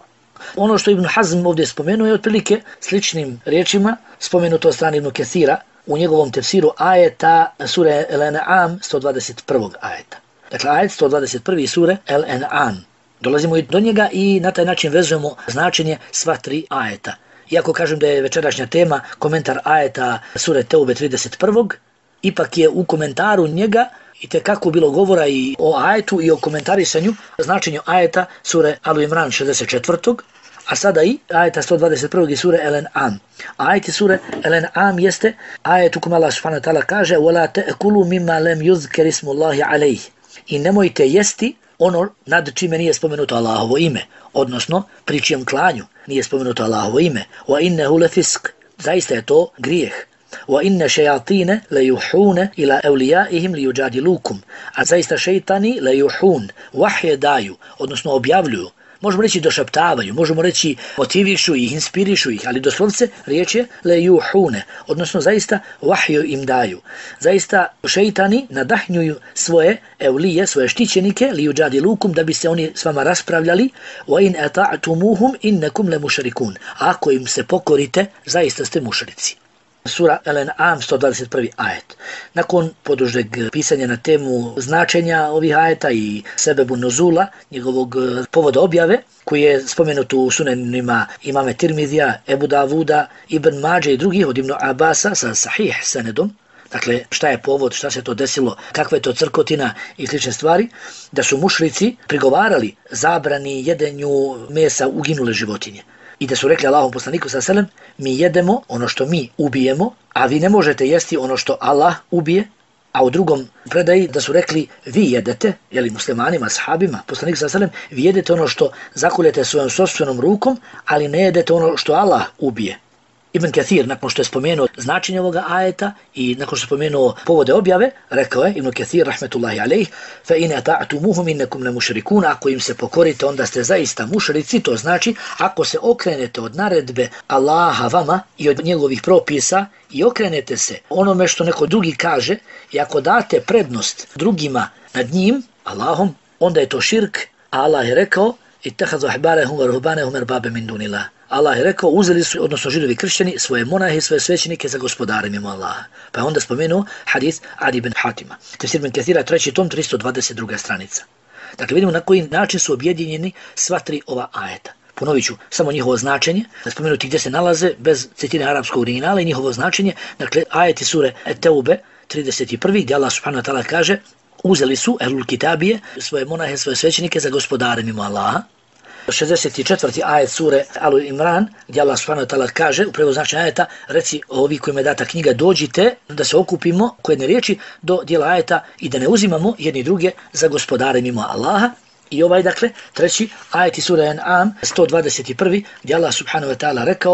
Ono što Ibn Hazm ovdje spomenuo je otprilike sličnim riječima spomenuto od strane Ibn Kathira u njegovom tefsiru ajeta sure El-An'am sto dvadeset prvog ajeta. Dakle, ajet sto dvadeset prvi sure El-An'am. Dolazimo i do njega i na taj način vezujemo značenje sva tri ajeta. Iako kažem da je večerašnja tema komentar ajeta sure Teube trideset prvog, ipak je u komentaru njega itekako bilo govora i o ajetu i o komentarisanju značenju ajeta sure Alu Imran šezdeset četvrtog, a sada i ajeta sto dvadeset prvog i sure El-An'am. Ajeti sure El-An'am jeste ajet u kom Allah subhanahu wa ta'ala kaže وَلَا تَأْكُلُوا مِمَّا لَمْ يُذْكَرِ اسْمُ اللَّهِ عَلَيْهِ. I nemojte jesti ono nad čime nije spomenuto Allahovo ime, odnosno pri čijem klanju nije spomenuto Allahovo ime. Wa innehu lefisk. Zaista je to grijeh. Wa inne šejatine lejuhune ila evlijaihim lijujadilukum. A zaista šejtani lejuhun, vahje daju, odnosno objavljuju. Možemo reći došaptavaju, možemo reći motivišu ih, inspirišu ih, ali doslovce riječ je lejuhune, odnosno zaista vahju im daju. Zaista šejtani nadahnjuju svoje evlije, svoje štićenike, lijujadilukum, da bi se oni s vama raspravljali, wa in ata'tumuhum innakum lemušrikun. Ako im se pokorite, zaista ste mušrici. Sura El-An'am sto dvadeset prvi ajet. Nakon podužeg pisanja na temu značenja ovih ajeta i sebebu nuzula, njegovog povoda objave, koji je spomenut u sunenima imame Tirmidija, Ebu Davuda, Ibn Mađe i drugih od Ibn Abasa sa sahih senedom, dakle šta je povod, šta se to desilo, kakva je to crkotina i slične stvari, da su mušrici prigovarali zabrani jedenju mesa uginule životinje. I da su rekli Allahom poslaniku sallallahu alejhi ve sellem, mi jedemo ono što mi ubijemo, a vi ne možete jesti ono što Allah ubije. A u drugom predaji da su rekli, vi jedete, jeli muslimanima, sahabima, poslanik sallallahu alejhi ve sellem, vi jedete ono što zakuljete svojom sopstvenom rukom, ali ne jedete ono što Allah ubije. Ibn Kathir, nakon što je spomenuo značenje ovoga ajeta i nakon što je spomenuo povode objave, rekao je Ibn Kathir, rahmetullahi alejh, fa in ata'tumuhum innakum lamushrikun, ako im se pokorite, onda ste zaista mušrici, to znači ako se okrenete od naredbe Allaha vama i od njegovih propisa i okrenete se onome što neko drugi kaže i ako date prednost drugima nad njim, Allahom, onda je to širk, a Allah je rekao ittakhadhu ahbarahum wa ruhbanahum arbaban min dunillah. Allah je rekao, uzeli su, odnosno židovi kršćani, svoje monahe i svoje svećenike za gospodare mimo Allaha. Pa je onda spomenuo hadis Adi ibn Hatima. Tefsir ibn Kathira, treći tom, tristo dvadeset druga stranica. Dakle, vidimo na koji način su objedinjeni sva tri ova ajeta. Ponovit ću samo njihovo značenje, da spomenuti gdje se nalaze, bez citiranja arapskog originala i njihovo značenje. Dakle, ajeti sure Teube, trideset prvi, gdje Allah subhanahu wa ta'ala kaže, uzeli su, ehlul kitabije, svoje monahe, svoje svećenike za gospodare mimo Allaha. šezdeset četvrti ajet sure Alu Imran, gdje Allah subhanahu wa ta'ala kaže u prevodu značenja ajeta, reci ovi kojima je data knjiga, dođite da se okupimo ko jedne riječi do dijela ajeta i da ne uzimamo jedni druge za gospodare mimo Allaha. I ovaj, dakle, treći ajet sure An'am sto dvadeset prvi, gdje Allah subhanahu wa ta'ala rekao,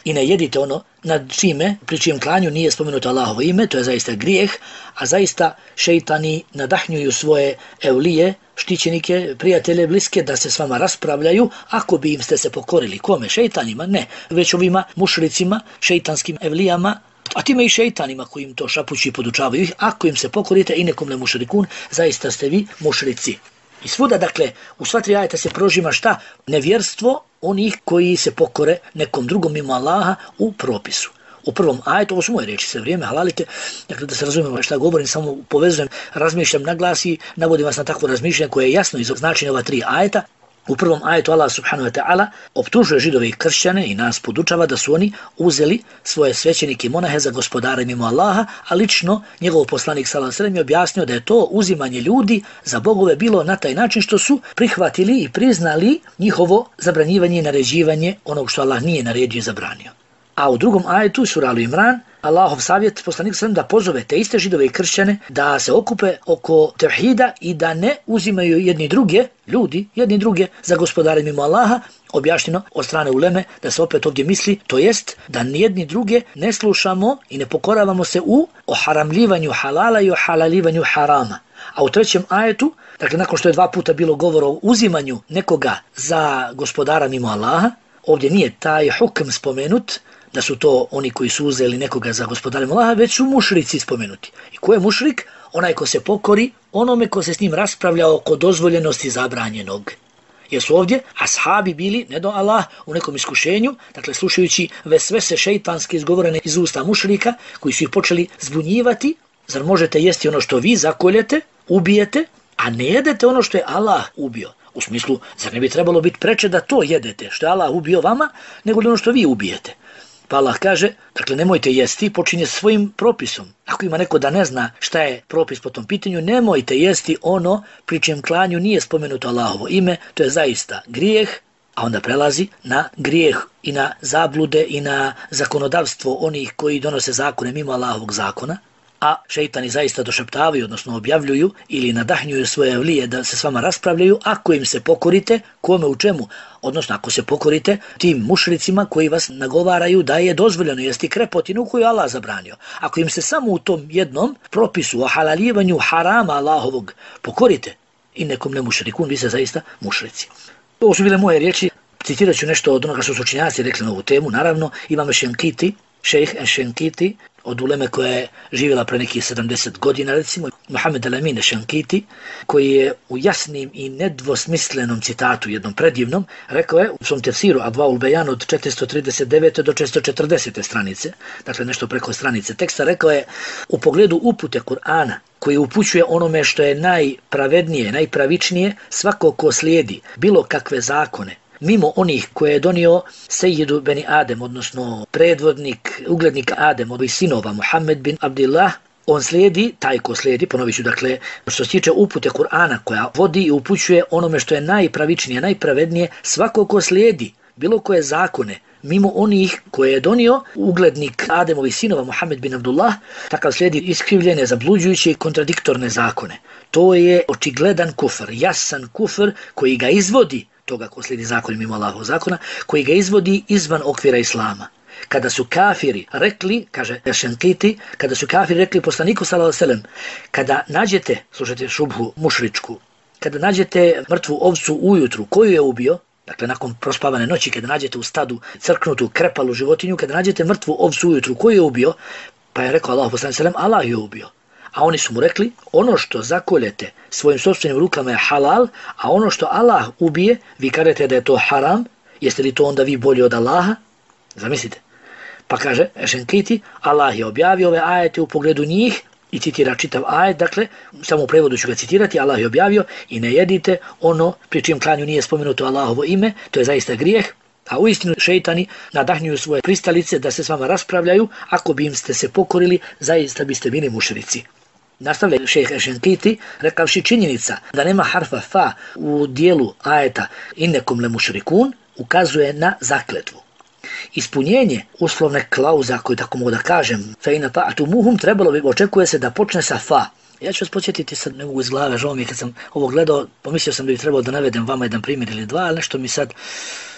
i ne jedite ono nad čime, pri čijem klanju nije spomenuto Allahovo ime, to je zaista grijeh, a zaista šeitani nadahnjuju svoje evlije, štićenike, prijatelje, bliske, da se s vama raspravljaju, ako bi im ste se pokorili. Kome? Šeitanima? Ne. Već ovima mušricima, šeitanskim evlijama, a time i šeitanima koji im to šapući i podučavaju ih. Ako im se pokorite, inekum le mušrikun, zaista ste vi mušrici. I svuda, dakle, u sva tri ajeta se prožima šta? Nevjerstvo onih koji se pokore nekom drugom mimo Allaha u propisu. U prvom ajetu, ovo su moje reči, sve vrijeme halalite, dakle da se razumijemo šta govorim, samo povezujem, razmišljam na glas i navodim vas na takvo razmišljanje koje je jasno iz značenja ova tri ajeta. U prvom ajetu Allah subhanahu wa ta'ala optužuje židove i kršćane i nas podučava da su oni uzeli svoje svećenike i monahe za gospodare mimo Allaha, a lično njegov poslanik sallallahu alejhi ve sellem je objasnio da je to uzimanje ljudi za bogove bilo na taj način što su prihvatili i priznali njihovo zabranjivanje i naređivanje onog što Allah nije naredio i zabranio. A u drugom ajetu, sura Al Imran, Allahov savjet poslanik sallallahu alejhi ve sellem da pozove te iste židove i kršćane da se okupe oko tevhida i da ne uzimaju jedni druge, ljudi, jedni druge za gospodare mimo Allaha, objašnjeno od strane uleme da se opet ovdje misli, to jest da nijedni druge ne slušamo i ne pokoravamo se u oharamljivanju halala i ohalalivanju harama. A u trećem ajetu, dakle nakon što je dva puta bilo govora o uzimanju nekoga za gospodara mimo Allaha, ovdje nije taj hukm spomenut, da su to oni koji su uzeli nekoga za gospodarem Allaha, već su mušrici spomenuti. I ko je mušrik? Onaj ko se pokori onome ko se s njim raspravlja oko dozvoljenosti zabranjenog. Jer su ovdje ashabi bili, ne do Allah, u nekom iskušenju, dakle slušajući vesvese šeitanske izgovorene iz usta mušrika, koji su ih počeli zbunjivati, zar možete jesti ono što vi zakoljete, ubijete, a ne jedete ono što je Allah ubio? U smislu, zar ne bi trebalo biti preče da to jedete, što je Allah ubio vama, nego ono što vi ubijete? Pa Allah kaže, dakle nemojte jesti, počinje svojim propisom. Ako ima neko da ne zna šta je propis po tom pitanju, nemojte jesti ono pri čijem klanju nije spomenuto Allahovo ime, to je zaista grijeh, a onda prelazi na grijeh i na zablude i na zakonodavstvo onih koji donose zakone mimo Allahovog zakona. A šeitani zaista došeptavaju, odnosno objavljuju ili nadahnjuju svoje evlije da se s vama raspravljaju ako im se pokorite, kome u čemu, odnosno ako se pokorite tim mušricima koji vas nagovaraju da je dozvoljeno jesti krepotinu koju Allah zabranio. Ako im se samo u tom jednom propisu o halalivanju harama Allahovog pokorite, i nekom ne mušrikun, vi ste zaista mušrici. Ovo su bile moje riječi, citirat ću nešto od onoga što su učenjaci rekli na ovu temu, naravno imamo Šenkiti, šejh Šenkiti, od uleme koja je živjela pre nekih sedamdeset godina, recimo, Mohamed Al-Amin Šenkiti, koji je u jasnim i nedvosmislenom citatu, jednom predivnom, rekao je u svom tefsiru Advaul Bejan od četiristo trideset devete do četiristo četrdesete stranice, dakle nešto preko stranice teksta, rekao je u pogledu upute Kur'ana, koji upućuje onome što je najpravednije, najpravičnije, svako ko slijedi bilo kakve zakone, mimo onih koje je donio Sejjidu Beni Adem, odnosno predvodnik, uglednik Adem od sinova Muhammed bin Abdillah, on slijedi, taj ko slijedi, ponovit ću dakle, što se tiče upute Kur'ana koja vodi i upućuje onome što je najpravičnije, najpravednije, svako ko slijedi bilo koje zakone, mimo onih koje je donio uglednik Ademovi sinova Muhammed bin Abdullah, takav slijedi iskrivljene, zabluđujuće i kontradiktorne zakone. To je očigledan kufr, jasan kufr koji ga izvodi, toga ko slijedi zakon mimo Allahovog zakona, koji ga izvodi izvan okvira Islama. Kada su kafiri rekli, kaže Šenkiti, kada su kafiri rekli poslaniku sallallahu alejhi ve sellem, kada nađete, slušajte šubhu mušričku, kada nađete mrtvu ovcu ujutru, koju je ubio, dakle nakon prospavane noći, kada nađete u stadu crknutu, krepalu životinju, kada nađete mrtvu ovcu ujutru, koju je ubio, pa je rekao Allah poslanik sallallahu alejhi ve sellem, Allah je ubio. A oni su mu rekli, ono što zakoljete svojim sopstvenim rukama je halal, a ono što Allah ubije, vi kažete da je to haram, jeste li to onda vi bolji od Allaha? Zamislite. Pa kaže Šenkiti, Allah je objavio ove ajete u pogledu njih i citira čitav ajet, dakle, samo u prevodu ću ga citirati, Allah je objavio i ne jedite ono pri čijem klanju nije spomenuto Allahovo ime, to je zaista grijeh. A uistinu šeitani nadahnjuju svoje pristalice da se s vama raspravljaju, ako bi im ste se pokorili, zaista biste bili mušrici. Nastavlja šejh Šenkiti, rekavši činjenica da nema harfa fa u dijelu ajeta innekum le mušrikun, ukazuje na zakletvu. Ispunjenje uslovne klauze, ako je tako mogu da kažem, fa ina ta'atumuhum, trebalo bi, očekuje se da počne sa fa. Ja ću vas podsjetiti, sad ne mogu iz glave, žao mi je kad sam ovo gledao, pomislio sam da bi trebalo da navedem vama jedan primjer ili dva, ali nešto mi sad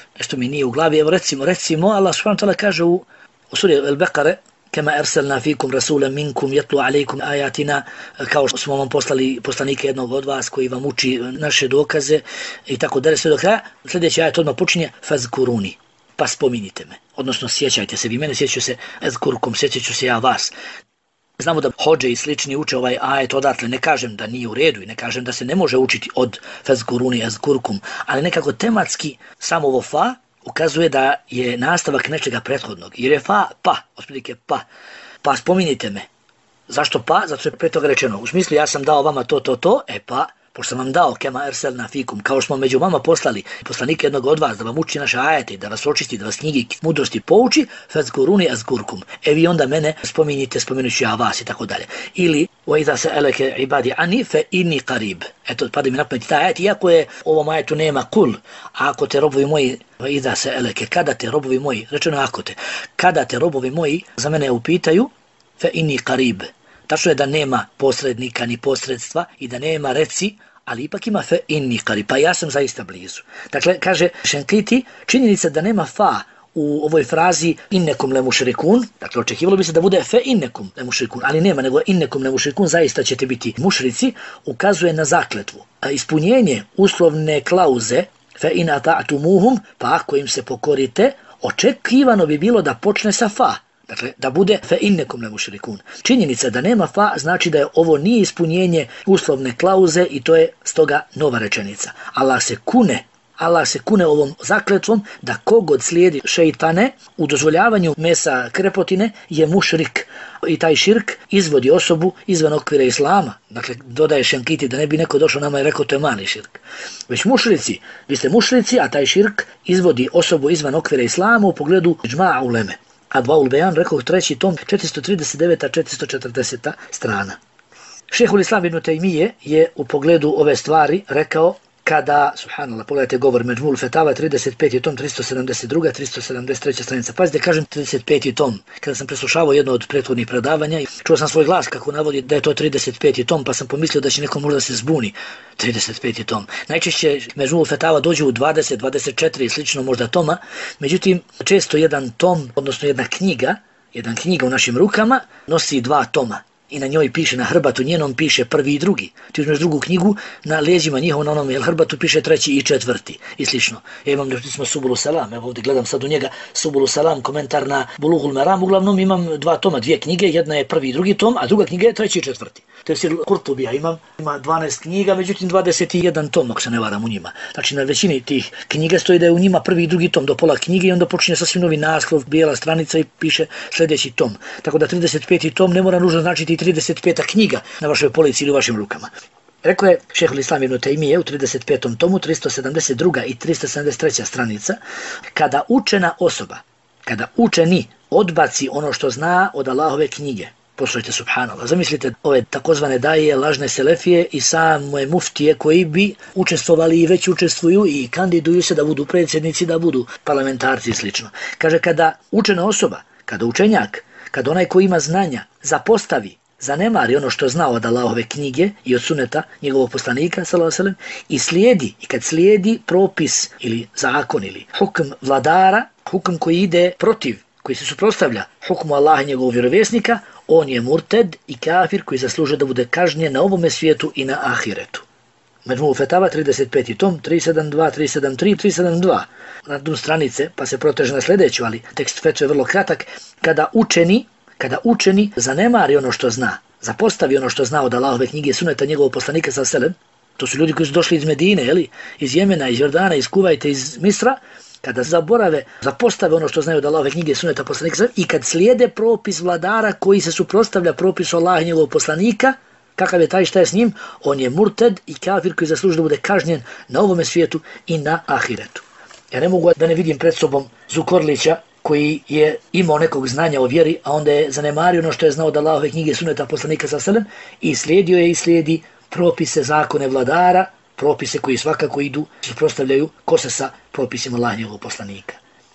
nešto mi nije u glavi, evo recimo, recimo, Allah subhanahu wa ta'ala kaže u, u suri Al-Baqara, kama arsalna fikum rasulan minkum yatlu alaykum ayatina, kao što smo vam poslali poslanika jednog od vas koji vam uči naše dokaze i tako dalje sve do kraja. Sljedeći ajet odmah počinje fazkuruni, pa spominjite me, odnosno sjećajte se vi mene, sjećaju se ezkurkum, sjećaću se ja vas. Znamo da hodže i slični uče ovaj ajet odatle, ne kažem da nije u redu i ne kažem da se ne može učiti od fazkuruni ezkurkum, ali nekako tematski samo ovo fa ukazuje da je nastavak nečega prethodnog, jer je fa, pa, otprilike pa, pa spominjite me. Zašto pa? Zato je pre toga rečeno, u smislu ja sam dao vama to, to, to, e pa, pošto sam vam dao kema erselna fikum, kao što smo među vama poslali poslanike jednog od vas da vam uči naše ajete, da vas očisti, da vas knjigi mudrosti pouči, fazkuruni azkurkum. E vi onda mene spominjite, spominut ću ja vas i tako dalje. Ili وَإِذَا سَأَلَكَ عِبَادِ عَنِي فَإِنِّي قَرِيبٌ. Eto, pada mi na pamet taj ajet, iako je u ovom ajetu nema kul, a ako te robovi moji, وَإِذَا سَأَلَكَ, kada te robovi moji, rečeno ako te, kada te robovi moji za mene upitaju, فَإِنِّي قَرِيبٌ. Tačno je da nema posrednika ni posredstva i da nema reci, ali ipak ima fe inni qari, pa ja sam zaista blizu. Dakle, kaže Šenkiti, činjenica da nema fa u ovoj frazi innekum le mušrikun, dakle očekivalo bi se da bude fe innekum le mušrikun, ali nema, nego innekum le mušrikun, zaista ćete biti mušrici, ukazuje na zakletvu. A ispunjenje uslovne klauze fe in ata'tumuhum, pa ako im se pokorite, očekivano bi bilo da počne sa fa. Dakle, da bude fe innekum le mušrikun. Činjenica da nema fa znači da je ovo nije ispunjenje uslovne klauze i to je stoga nova rečenica. Allah se kune, Allah se kune ovom zakletvom da kogod slijedi šeitane u dozvoljavanju mesa krepotine je mušrik. I taj širk izvodi osobu izvan okvira islama. Dakle, dodaje Šenkiti da ne bi neko došao nama i rekao to je mali širk. Već mušrici, vi ste mušrici, a taj širk izvodi osobu izvan okvira islama u pogledu džma'a uleme. A dva ulbejan, rekao treći tom, četiristo trideset deveta četiristo četrdeseta strana. Šejhul Islam ibn Tejmije je u pogledu ove stvari rekao kada, subhanallah, pogledajte govor Međmul Fetava, trideset peti tom, tristo sedamdeset druga tristo sedamdeset treća stranica. Pazite, kažem trideset peti tom, kada sam preslušavao jedno od prethodnih predavanja i čuo sam svoj glas kako navodi da je to trideset peti tom, pa sam pomislio da će neko možda se zbuni. trideset peti tom. Najčešće Međmul Fetava dođe u dvadeset, dvadeset četiri i slično možda toma, međutim često jedan tom, odnosno jedna knjiga, jedan knjiga u našim rukama nosi dva toma. I na njoj piše, na hrbatu njenom piše prvi i drugi. Ti uzmeš drugu knjigu, na leđima njihovom na onom hrbatu piše treći i četvrti i slično. Ja imam recimo Subulu Salam, evo ovdje gledam sad u njega Subulu Salam, komentar na Bulughul Maram, uglavnom imam dva toma, dvije knjige, jedna je prvi i drugi tom, a druga knjiga je treći i četvrti. Tefsir Kurtubija imam, ima dvanaest knjiga, međutim dvadeset jedan tom, ako se ne varam u njima. Znači na većini tih knjiga stoji da je u njima prvi i drugi tom do pola knjige i onda počinje sasvim novi naslov, bijela stranica i piše sljedeći tom. Tako da trideset peti tom ne mora nužno značiti trideset peta knjiga na vašoj polici ili u vašim rukama. Rekao je Šejhul Islam ibn Tejmije u trideset petom tomu, tristo sedamdeset druga i tristo sedamdeset treća stranica, kada učena osoba, kada učeni odbaci ono što zna od Allahove knjige, poslušajte subhanallah, zamislite ove takozvane daje, lažne selefije i same muftije koji bi učestvovali i već učestvuju i kandiduju se da budu predsjednici, da budu parlamentarci i slično. Kaže, kada učena osoba, kada učenjak, kada onaj koji ima znanja zapostavi, zanemari ono što zna od Allahove knjige i od suneta njegovog poslanika sallallahu alejhi ve sellem i slijedi, i kad slijedi propis ili zakon ili hukm vladara, hukm koji ide protiv, koji se suprotstavlja hukmu Allaha i njegovog vjerovjesnika, on je murted i kafir koji zaslužuje da bude kažnjen na ovome svijetu i na ahiretu. Međmul Fetava, trideset peti tom, tristo sedamdeset dva, tristo sedamdeset tri, tristo sedamdeset dva. Na dnu stranice, pa se proteže na sljedeću, ali tekst fetve je vrlo kratak, kada učeni Kada učeni zanemari ono što zna, zapostavi ono što zna od Allahove knjige, suneta njegovog poslanika sallallahu alejhi ve sellem, to su ljudi koji su došli iz Medine, jeli, iz Jemena, iz Jordana, iz Kuvajta, iz Misra, kada zaborave, zapostave ono što znaju od Allahove knjige, suneta poslanika sallallahu alejhi ve sellem i kad slijede propis vladara koji se suprotstavlja propisu Allaha i njegovog poslanika, kakav je taj, šta je s njim, on je murted i kafir koji zaslužuje da bude kažnjen na ovome svijetu i na ahiretu. Ja ne mogu da ne vidim pred sobom Zukorlića, koji je imao nekog znanja o vjeri, a onda je zanemario ono što je znao od Allahove knjige suneta poslanika sallallahu alejhi ve sellem i slijedio je i slijedi propise, zakone vladara, propise koji svakako idu, suprotstavljaju kose sa propisima Allaha i njegovog poslanika.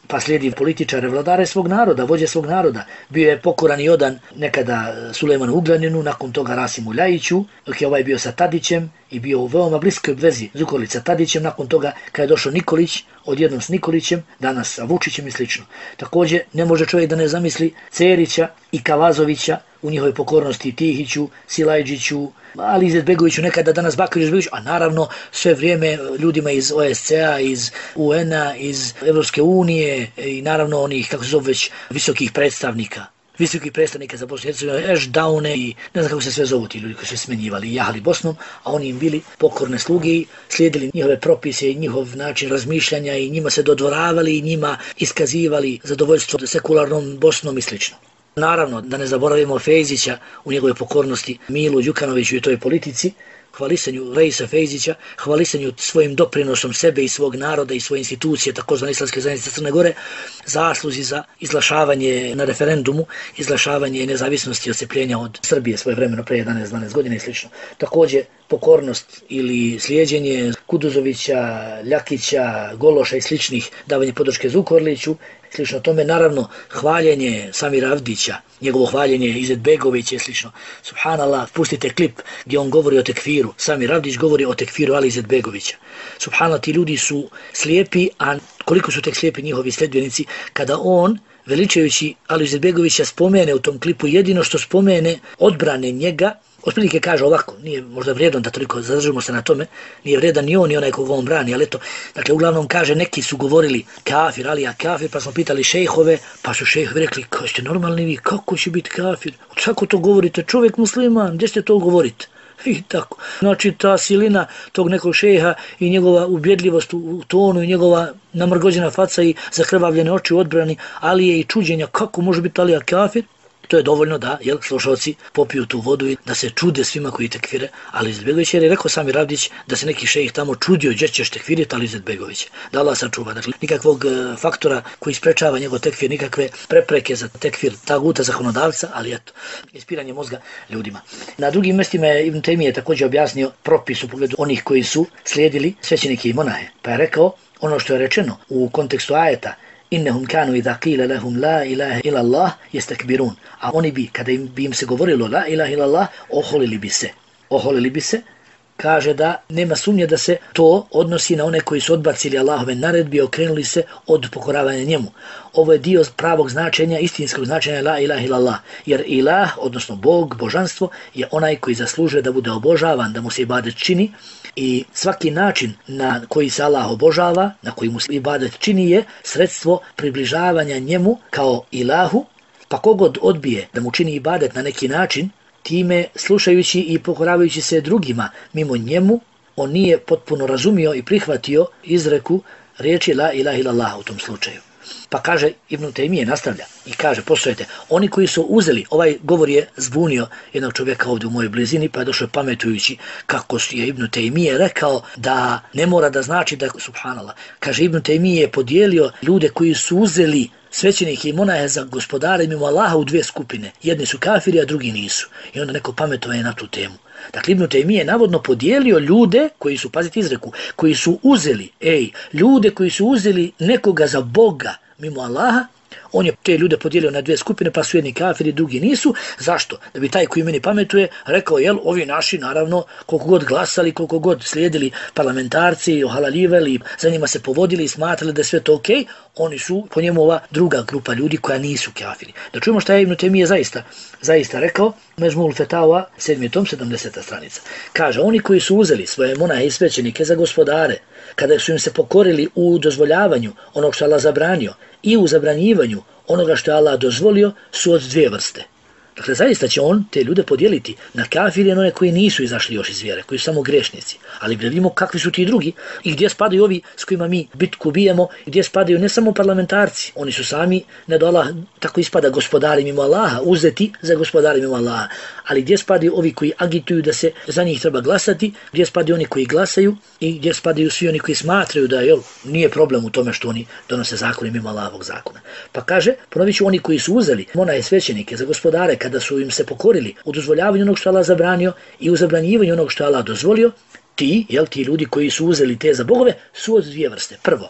pa slijedi političare, vladare svog naroda, vođe svog naroda. Bio je pokoran i odan nekada Sulejmanu Ugljaninu, nakon toga Rasimu Ljajiću, dok je ovaj bio sa Tadićem i bio u veoma bliskoj vezi Zukorlić sa Tadićem, nakon toga kad je došao Nikolić, odjednom s Nikolićem, danas sa Vučićem i slično. Također ne može čovjek da ne zamisli Cerića i Kavazovića u njihovoj pokornosti Tihiću, Silajđiću, Ali Izetbegoviću, nekada danas Bakir Izetbegović, a naravno sve vrijeme ljudima iz O S C A, iz U N-a, iz Evropske unije i naravno onih, kako se zove već, visokih predstavnika. Visokih predstavnika za Bosnu i Hercegovinu, Ešdaune i ne znam kako se sve zovu ti ljudi koji su smenjivali i jahali Bosnom, a oni im bili pokorne sluge i slijedili njihove propise i njihov način razmišljanja i njima se dodvoravali i njima iskazivali zadovoljstvo sekularnom Bosnom i slično. Naravno, da ne zaboravimo Fejzića u njegove pokornosti, Milu Đukanoviću i toj politici, hvalisanju Reisa Fejzića, hvalisanju svojim doprinosom sebe i svog naroda i svoje institucije, takozvane Islamske zajednice Crne Gore, zasluzi za izglašavanje na referendumu, izglašavanje nezavisnosti i odcepljenja od Srbije svoje vremeno pre jedanaest dvanaest godina i sl. Također, pokornost ili slijeđenje Kuduzovića, Ljakića, Gološa i sličnih, davanje podrške Zukorliću, slično tome, naravno, hvaljenje Samira Avdića, njegovo hvaljenje Izetbegovića i slično. Subhanallah, pustite klip gdje on govori o tekfiru. Samir Avdić govori o tekfiru Ali Izetbegovića. Subhanallah, ti ljudi su slijepi, a koliko su tek slijepi njihovi sljedbenici, kada on, veličajući Ali Izetbegovića, spomene u tom klipu jedino što spomene odbrane njega, otprilike kaže ovako, nije možda vrijedno da toliko zadržimo se na tome, nije vrijedan ni on ni onaj koga on brani, ali eto, dakle, uglavnom kaže, neki su govorili kafir, Alija kafir, pa smo pitali šejhove, pa su šejhovi rekli, kao ste normalni vi, kako će biti kafir? Kako to govorite, čovjek musliman, gdje ste to govorite? I tako. Znači, ta silina tog nekog šejha i njegova ubjedljivost u tonu i njegova namrgođena faca i zakrvavljene oči u odbrani Alije i čuđenja, kako može biti Alija kafir? To je dovoljno da, jel, slušalci popiju tu vodu i da se čude svima koji tekfire Ali Izetbegović, jer je rekao Samir Avdić da se neki šejih tamo čudio gdje ćeš tekfiriti Ali Izetbegović. Da Allah sačuva, dakle, nikakvog e, faktora koji sprečava njegov tekfir, nikakve prepreke za tekfir taguta zakonodavca, ali eto, ispiranje mozga ljudima. Na drugim mjestima je Ibn Taymije također objasnio propis u pogledu onih koji su slijedili svećenike i monahe, pa je rekao ono što je rečeno u kontekstu ajeta, innehum kanu idha qila lahum la ilaha illa Allah yastakbirun. A oni bi, kada im, bi im se govorilo la ilaha illa Allah, oholili bi se. Oholili bi se, kaže da nema sumnje da se to odnosi na one koji su odbacili Allahove naredbi i okrenuli se od pokoravanja njemu. Ovo je dio pravog značenja, istinskog značenja la ilaha illa Allah. Jer ilah, odnosno Bog, božanstvo, je onaj koji zaslužuje da bude obožavan, da mu se ibadet čini. I svaki način na koji se Allah obožava, na koji mu se ibadet čini, je sredstvo približavanja njemu kao ilahu, pa kogod odbije da mu čini ibadet na neki način, time slušajući i pokoravajući se drugima mimo njemu, on nije potpuno razumio i prihvatio izreku riječi la ilaha illallah u tom slučaju. Pa kaže, Ibn Taymije nastavlja i kaže, postojete, oni koji su uzeli, ovaj govor je zbunio jednog čovjeka ovdje u mojoj blizini, pa je došao pametujući kako je Ibn Taymije rekao da ne mora da znači da, subhanallah, kaže, Ibn Taymije je podijelio ljude koji su uzeli svećenike i monahe za gospodare mimo Allaha u dvije skupine. Jedni su kafiri, a drugi nisu. I onda neko pametovanje na tu temu. Dakle, Ibn Taymije je navodno podijelio ljude koji su, pazite izreku, koji su uzeli, ej, ljude koji su uzeli nekoga za Boga mimo Allaha, on je te ljude podijelio na dvije skupine, pa su jedni kafiri, drugi nisu. Zašto? Da bi taj koji meni pametuje rekao, jel, ovi naši, naravno, koliko god glasali, koliko god slijedili parlamentarci, ohalaljivali, za njima se povodili i smatrali da je sve to okej, oni su po njemu ova druga grupa ljudi koja nisu kafiri. Da čujemo šta je Ibn Taymije zaista, zaista rekao, Mežmul Fetawa, sedmi tom, sedamdeseta stranica. Kaže, oni koji su uzeli svoje monahe i svećenike za gospodare, kada su im se pokorili u dozvoljavanju onog što Allah zabranio i u zabranjivanju onoga što je Allah dozvolio, su od dvije vrste. Dakle, zaista će on te ljude podijeliti na kafire i one koji nisu izašli još iz vjere, koji su samo grešnici. Ali vidimo kakvi su ti drugi i gdje spadaju ovi s kojima mi bitku bijemo, gdje spadaju ne samo parlamentarci, oni su sami, ne do Allah, tako ispada gospodari mimo Allaha, uzeti za gospodari mimo Allaha. Ali gdje spadaju ovi koji agituju da se za njih treba glasati, gdje spadaju oni koji glasaju i gdje spadaju svi oni koji smatraju da jel, nije problem u tome što oni donose zakone mimo Allahovog zakona. Pa kaže, ponovit ću, oni koji su uzeli monahe svećenike za gospodare kada su im se pokorili u dozvoljavanju onog što Allah zabranio i u zabranjivanju onog što Allah dozvolio, ti, jel, ti ljudi koji su uzeli te za bogove, su od dvije vrste. Prvo,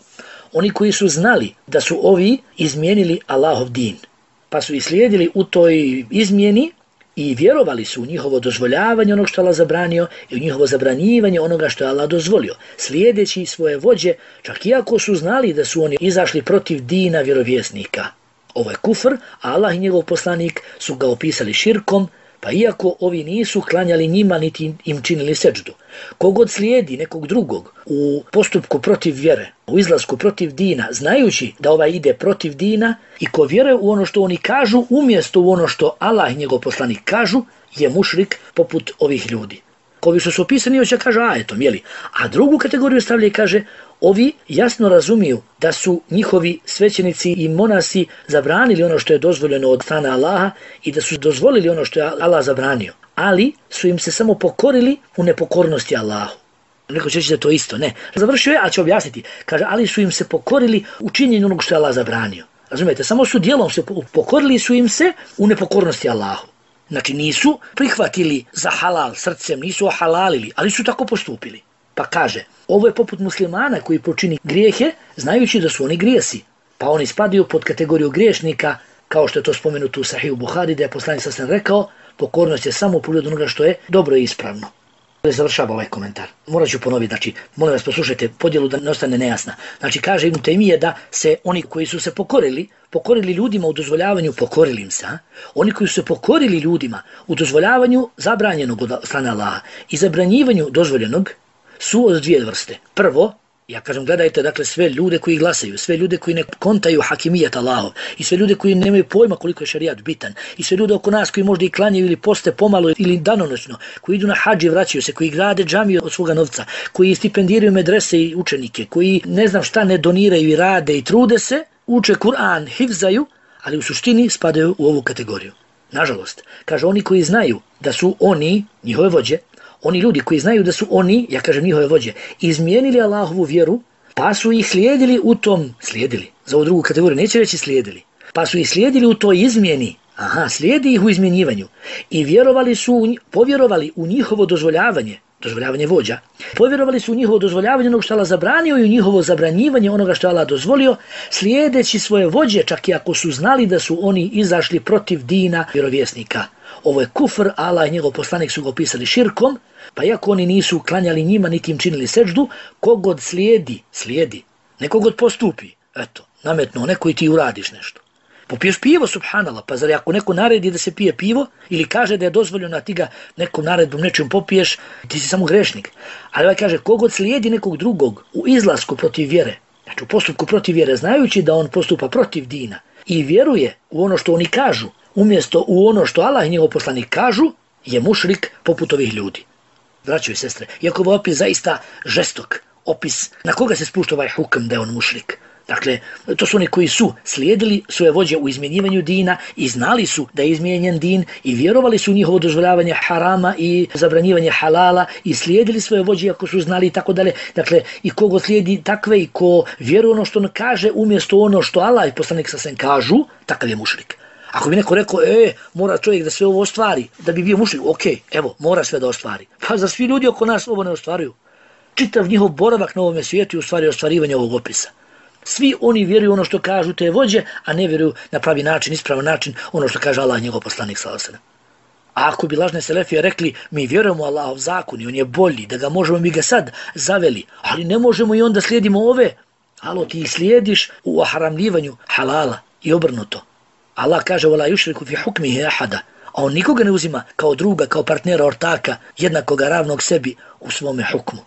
Oni koji su znali da su ovi izmijenili Allahov din, pa su i slijedili u toj izmjeni i vjerovali su u njihovo dozvoljavanje onog što Allah zabranio i u njihovo zabranjivanje onoga što je Allah dozvolio, slijedeći svoje vođe, čak iako su znali da su oni izašli protiv dina vjerovjesnika. Ovo je kufr, a Allah i njegov poslanik su ga opisali širkom, pa iako ovi nisu klanjali njima niti im činili seđdu. Kogod slijedi nekog drugog u postupku protiv vjere, u izlasku protiv dina, znajući da ovaj ide protiv dina i ko vjeruje u ono što oni kažu umjesto u ono što Allah i njegov poslanik kažu, je mušrik poput ovih ljudi. Ovi što su opisani hoće kaže ajetom, jeli? A drugu kategoriju stavlja i kaže ovi jasno razumiju da su njihovi svećenici i monasi zabranili ono što je dozvoljeno od strane Allaha i da su dozvolili ono što je Allah zabranio, ali su im se samo pokorili u nepokornosti Allahu. Neko će reći da to isto, ne. Završio je, ali će objasniti. Kaže, ali su im se pokorili u činjenju onog što je Allah zabranio. Razumijete, samo su dijelom se pokorili su im se u nepokornosti Allahu. Znači nisu prihvatili za halal srcem, nisu ohalalili, ali su tako postupili. Pa kaže, ovo je poput muslimana koji počini grijehe, znajući da su oni grijesi. Pa oni spadaju pod kategoriju griješnika, kao što je to spomenuto u Sahihu Buhari, da je poslanik sasvim rekao, pokornost je samo u pogledu onoga što je dobro i ispravno. Završava ovaj komentar. Morat ću ponoviti, znači, molim vas poslušajte podjelu da ne ostane nejasna. Znači, kaže Ibn Taymije da se oni koji su se pokorili, pokorili ljudima u dozvoljavanju, pokorili im se. A? Oni koji su se pokorili ljudima u dozvoljavanju zabranjenog od strane Allaha i zabranjivanju dozvoljenog su od dvije vrste. Prvo, ja kažem, gledajte, dakle, sve ljude koji glasaju, sve ljude koji ne kontaju hakimijet Allahov i sve ljude koji nemaju pojma koliko je šerijat bitan i sve ljude oko nas koji možda i klanjaju ili poste pomalo ili danonoćno, koji idu na hadž i vraćaju se, koji grade džamiju od svoga novca, koji stipendiraju medrese i učenike, koji ne znam šta ne doniraju i rade i trude se, uče Kur'an, hifzaju, ali u suštini spadaju u ovu kategoriju. Nažalost, kaže, oni koji znaju da su oni, njihove vođe, oni ljudi koji znaju da su oni, ja kažem njihove vođe, izmijenili Allahovu vjeru, pa su ih slijedili u tom, slijedili, za ovu drugu kategoriju, neće reći slijedili, pa su ih slijedili u toj izmjeni, aha, slijedi ih u izmjenjivanju i vjerovali su, povjerovali u njihovo dozvoljavanje, dozvoljavanje vođa, povjerovali su u njihovo dozvoljavanje onoga što Allah zabranio i u njihovo zabranjivanje onoga što Allah dozvolio, slijedeći svoje vođe, čak i ako su znali da su oni izašli protiv dina vjerovjesnika. Ovo je kufr, Allah i njegov poslanik su ga opisali širkom, pa iako oni nisu klanjali njima, niti im činili seđdu, kogod slijedi, slijedi, nekogod postupi, eto, nametno, neko i ti uradiš nešto. Popiješ pivo, subhanallah, pa zar ako neko naredi da se pije pivo ili kaže da je dozvoljeno, a ti ga nekom naredbom nečim popiješ, ti si samo grešnik. Ali ovaj kaže, kogod slijedi nekog drugog u izlasku protiv vjere, znači u postupku protiv vjere, znajući da on postupa protiv dina i vjeruje u ono što oni kažu, umjesto u ono što Allah i njegov poslanik kažu, je mušrik poput ovih ljudi. Braćo i sestre, iako je opis zaista žestok, opis na koga se spušta ovaj hukm da je on mušrik. Dakle, to su oni koji su slijedili svoje vođe u izmjenjivanju dina i znali su da je izmijenjen din i vjerovali su u njihovo dozvoljavanje harama i zabranjivanje halala i slijedili svoje vođe ako su znali i tako dalje. Dakle, i kogo slijedi takve i ko vjeruje ono što on kaže umjesto ono što Allah i poslanik sasvim kažu, takav je mušrik. Ako bi neko rekao, e, mora čovjek da sve ovo ostvari, da bi bio mušrik, ok, evo, mora sve da ostvari. Pa za svi ljudi oko nas ovo ne ostvaruju. Čitav njihov boravak na ovome svijetu je u stvari ostvarivanje ovog opisa. Svi oni vjeruju ono što kažu te vođe, a ne vjeruju na pravi način, ispravan način, ono što kaže Allah i njegov poslanik sallallahu alejhi ve sellem. A ako bi lažne selefije rekli, mi vjerujemo u Allahov zakon i on je bolji, da ga možemo mi ga sad zaveli, ali ne možemo i onda slijedimo ove. Alo, ti slijediš u oharamljivanju halala i obrnuto. Allah kaže, wala yushriku fi hukmihi ahada, a on nikoga ne uzima kao druga, kao partnera, ortaka, jednakoga ravnog sebi u svome hukmu.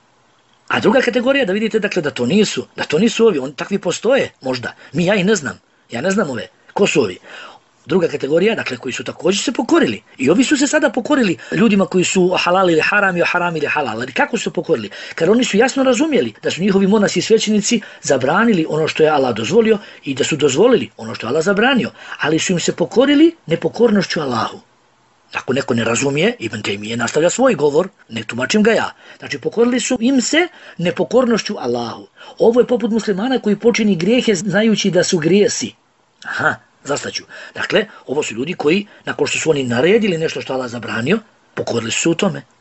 A druga kategorija, da vidite, dakle, da to nisu, da to nisu ovi, oni takvi postoje, možda. Mi, ja ih ne znam, ja ne znam ove, ko su ovi. Druga kategorija, dakle, koji su također se pokorili. I ovi su se sada pokorili ljudima koji su halalili haram i haramili halal. Ali kako su se pokorili? Kad oni su jasno razumjeli da su njihovi monasi i svećenici zabranili ono što je Allah dozvolio i da su dozvolili ono što je Allah zabranio. Ali su im se pokorili nepokornošću Allahu. Ako neko ne razumije, Ibn Taymije nastavlja svoj govor, ne tumačim ga ja. Znači, pokorili su im se nepokornošću Allahu. Ovo je poput muslimana koji počini grijehe znajući da su grijesi. Aha, zastaću. Dakle, ovo su ljudi koji, nakon što su oni naredili nešto što Allah zabranio, pokorili su u tome.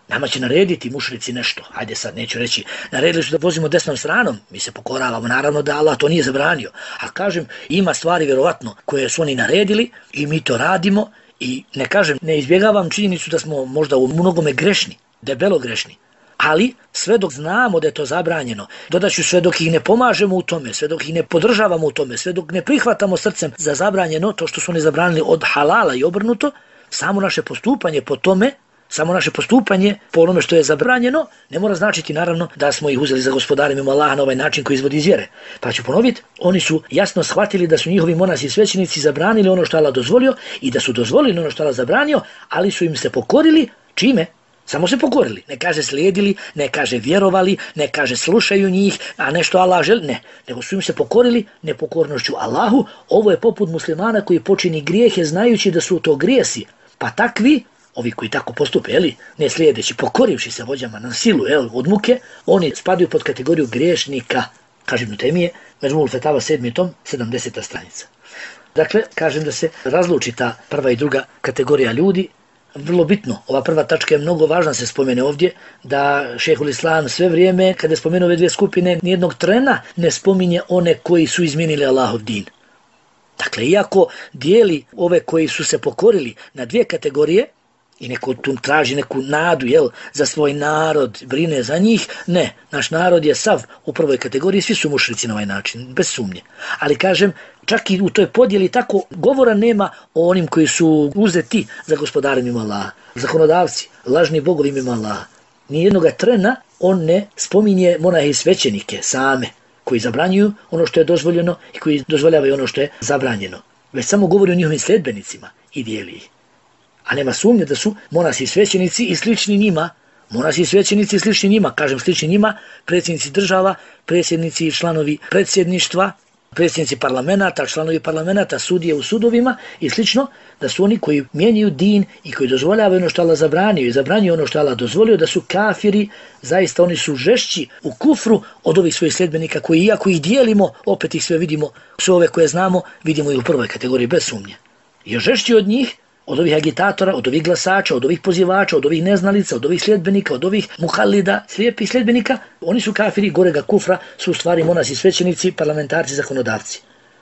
Nama će narediti mušrici nešto, hajde sad neću reći, naredili su da vozimo desnom stranom, mi se pokoravamo, naravno da Allah to nije zabranio, ali kažem, ima stvari vjerovatno koje su oni naredili i mi to radimo i ne kažem, ne izbjegavam činjenicu da smo možda u mnogome grešni, debelo grešni, ali sve dok znamo da je to zabranjeno, dodaću sve dok ih ne pomažemo u tome, sve dok ih ne podržavamo u tome, sve dok ne prihvatamo srcem za zabranjeno, to što su oni zabranili od halala i obrnuto, samo naše postupanje po tome, samo naše postupanje po onome što je zabranjeno, ne mora značiti naravno da smo ih uzeli za gospodare mimo Allaha na ovaj način koji izvodi iz vjere. Pa ću ponoviti, oni su jasno shvatili da su njihovi monasi i svećenici zabranili ono što Allah dozvolio i da su dozvolili ono što Allah zabranio, ali su im se pokorili, čime? Samo se pokorili, ne kaže slijedili, ne kaže vjerovali, ne kaže slušaju njih, a nešto Allah želi, ne. Nego su im se pokorili nepokornošću Allahu. Ovo je poput muslimana koji počini grijehe znajući da su to grijesi. Pa takvi, ovi koji tako postupe, jeli, ne slijedeći, pokorivši se vođama na silu, jel, od muke, oni spadaju pod kategoriju griješnika. Kažem, Temije, Međmul Fetava sedmi tom, sedamdeseta stranica. Dakle, kažem da se razluči ta prva i druga kategorija ljudi. Vrlo bitno, ova prva tačka je mnogo važna, se spomene ovdje, da Šejhul Islam sve vrijeme, kada je spomenuo ove dvije skupine, nijednog trena ne spominje one koji su izmijenili Allahov din. Dakle, iako dijeli ove koji su se pokorili na dvije kategorije, i neko tu traži neku nadu, jel, za svoj narod, brine za njih, ne, naš narod je sav u prvoj kategoriji, svi su mušrici na ovaj način, bez sumnje. Ali kažem, čak i u toj podjeli tako govora nema o onim koji su uzeti za gospodare mimo Allaha, zakonodavci, lažni bogovi mimo Allaha. Nijednoga trena on ne spominje monahe i svećenike same, koji zabranjuju ono što je dozvoljeno i koji dozvoljavaju ono što je zabranjeno. Već samo govori o njihovim sljedbenicima i dijeli ih. A nema sumnje da su monasi i svećenici i slični njima, monasi i svećenici i slični njima, kažem slični njima, predsjednici država, predsjednici i članovi predsjedništva, predsjednici parlamenta, članovi parlamenta, sudije u sudovima i slično, da su oni koji mijenjaju din i koji dozvoljavaju ono što Allah zabranio i zabranio ono što Allah dozvolio, da su kafiri, zaista oni su žešći u kufru od ovih svojih sljedbenika koji, iako ih dijelimo, opet ih sve vidimo, sve ove koje znamo, vidimo i u prvoj kategoriji bez sumnje. Još žešći od njih, od ovih agitatora, od ovih glasača, od ovih pozivača, od ovih neznalica, od ovih sljedbenika, od ovih muhalida, slijepih sljedbenika, oni su kafiri, gorega kufra, su u stvari monasi, svećenici, parlamentarci, zakonodavci.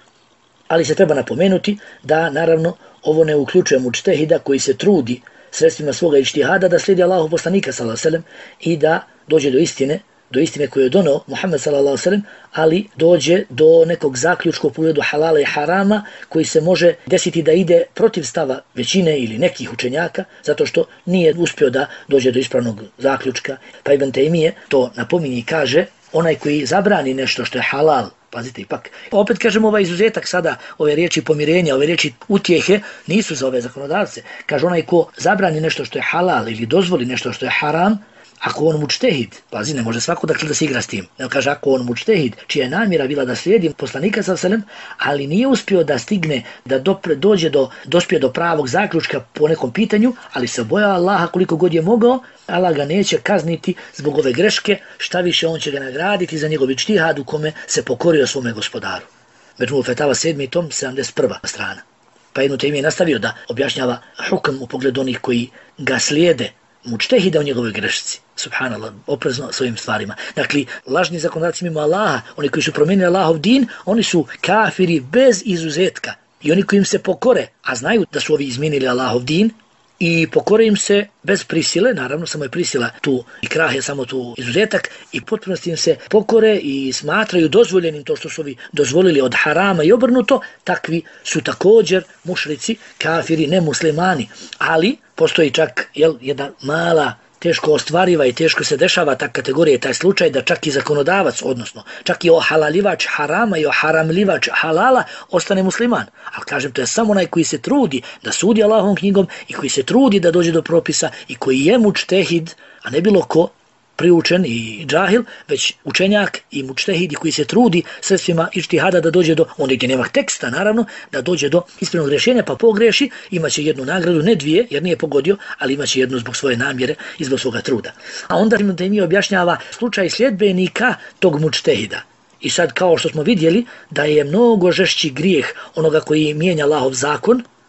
Ali se treba napomenuti da, naravno, ovo ne uključuje mučtehida koji se trudi sredstvima svoga ištihada da slijedi Allahov poslanika sallallahu alejhi ve sellem i da dođe do istine, do istine koju je donio Muhammed sallallahu alejhi ve sellem, ali dođe do nekog zaključka u pogledu halala i harama koji se može desiti da ide protiv stava većine ili nekih učenjaka zato što nije uspio da dođe do ispravnog zaključka. Pa Ibn Taymije to napominje i kaže, onaj koji zabrani nešto što je halal, pazite ipak, pa opet kažemo ovaj izuzetak sada, ove riječi pomirenja, ove riječi utjehe nisu za ove zakonodavce. Kaže onaj ko zabrani nešto što je halal ili dozvoli nešto što je haram, ako on mučtehid, pazi, ne može svako dakle da se igra s tim. Ne kaže ako on mučtehid, čija je namjera bila da slijedi poslanika sallallahu alejhi ve sellem, ali nije uspio da stigne, da dopre, dođe do, dospije do pravog zaključka po nekom pitanju, ali se bojao Allaha koliko god je mogao, Allah ga neće kazniti zbog ove greške, šta više on će ga nagraditi za njegov ištihad u kome se pokorio svome gospodaru. Međmul Fetava sedmi tom, sedamdeset prva strana. Pa Ibn Taymije je nastavio da objašnjava hukm u pogledu onih koji ga slijede, mučtehida u njegovoj grešci. Subhanallah, oprezno s ovim stvarima. Dakle, lažni zakonodavci mimo Allaha, oni koji su promijenili Allahov din, oni su kafiri bez izuzetka. I oni koji im se pokore, a znaju da su ovi izmijenili Allahov din, i pokore im se bez prisile, naravno samo je prisila tu, i krah je samo tu izuzetak, i potpunosti im se pokore i smatraju dozvoljenim to što su ovi dozvolili od harama i obrnuto, takvi su također mušrici, kafiri, nemuslimani. Ali postoji čak jel, jedna mala, teško ostvariva i teško se dešava ta kategorija i taj slučaj da čak i zakonodavac, odnosno čak i ohalalivač harama i oharamlivač halala ostane musliman. Ali kažem, to je samo onaj koji se trudi da sudi Allahovom knjigom i koji se trudi da dođe do propisa i koji je mučtehid, a ne bilo ko priučen i džahil, već učenjak i mučtehid koji se trudi sredstvima ištihada da dođe do, onda gdje nema teksta naravno, da dođe do ispravnog rješenja pa pogreši, imaće jednu nagradu, ne dvije jer nije pogodio, ali imaće jednu zbog svoje namjere i zbog svoga truda. A onda Ibn Taymije objašnjava slučaj sljedbenika tog mučtehida. I sad kao što smo vidjeli da je mnogo žešći grijeh onoga koji mijenja Allahov zakon,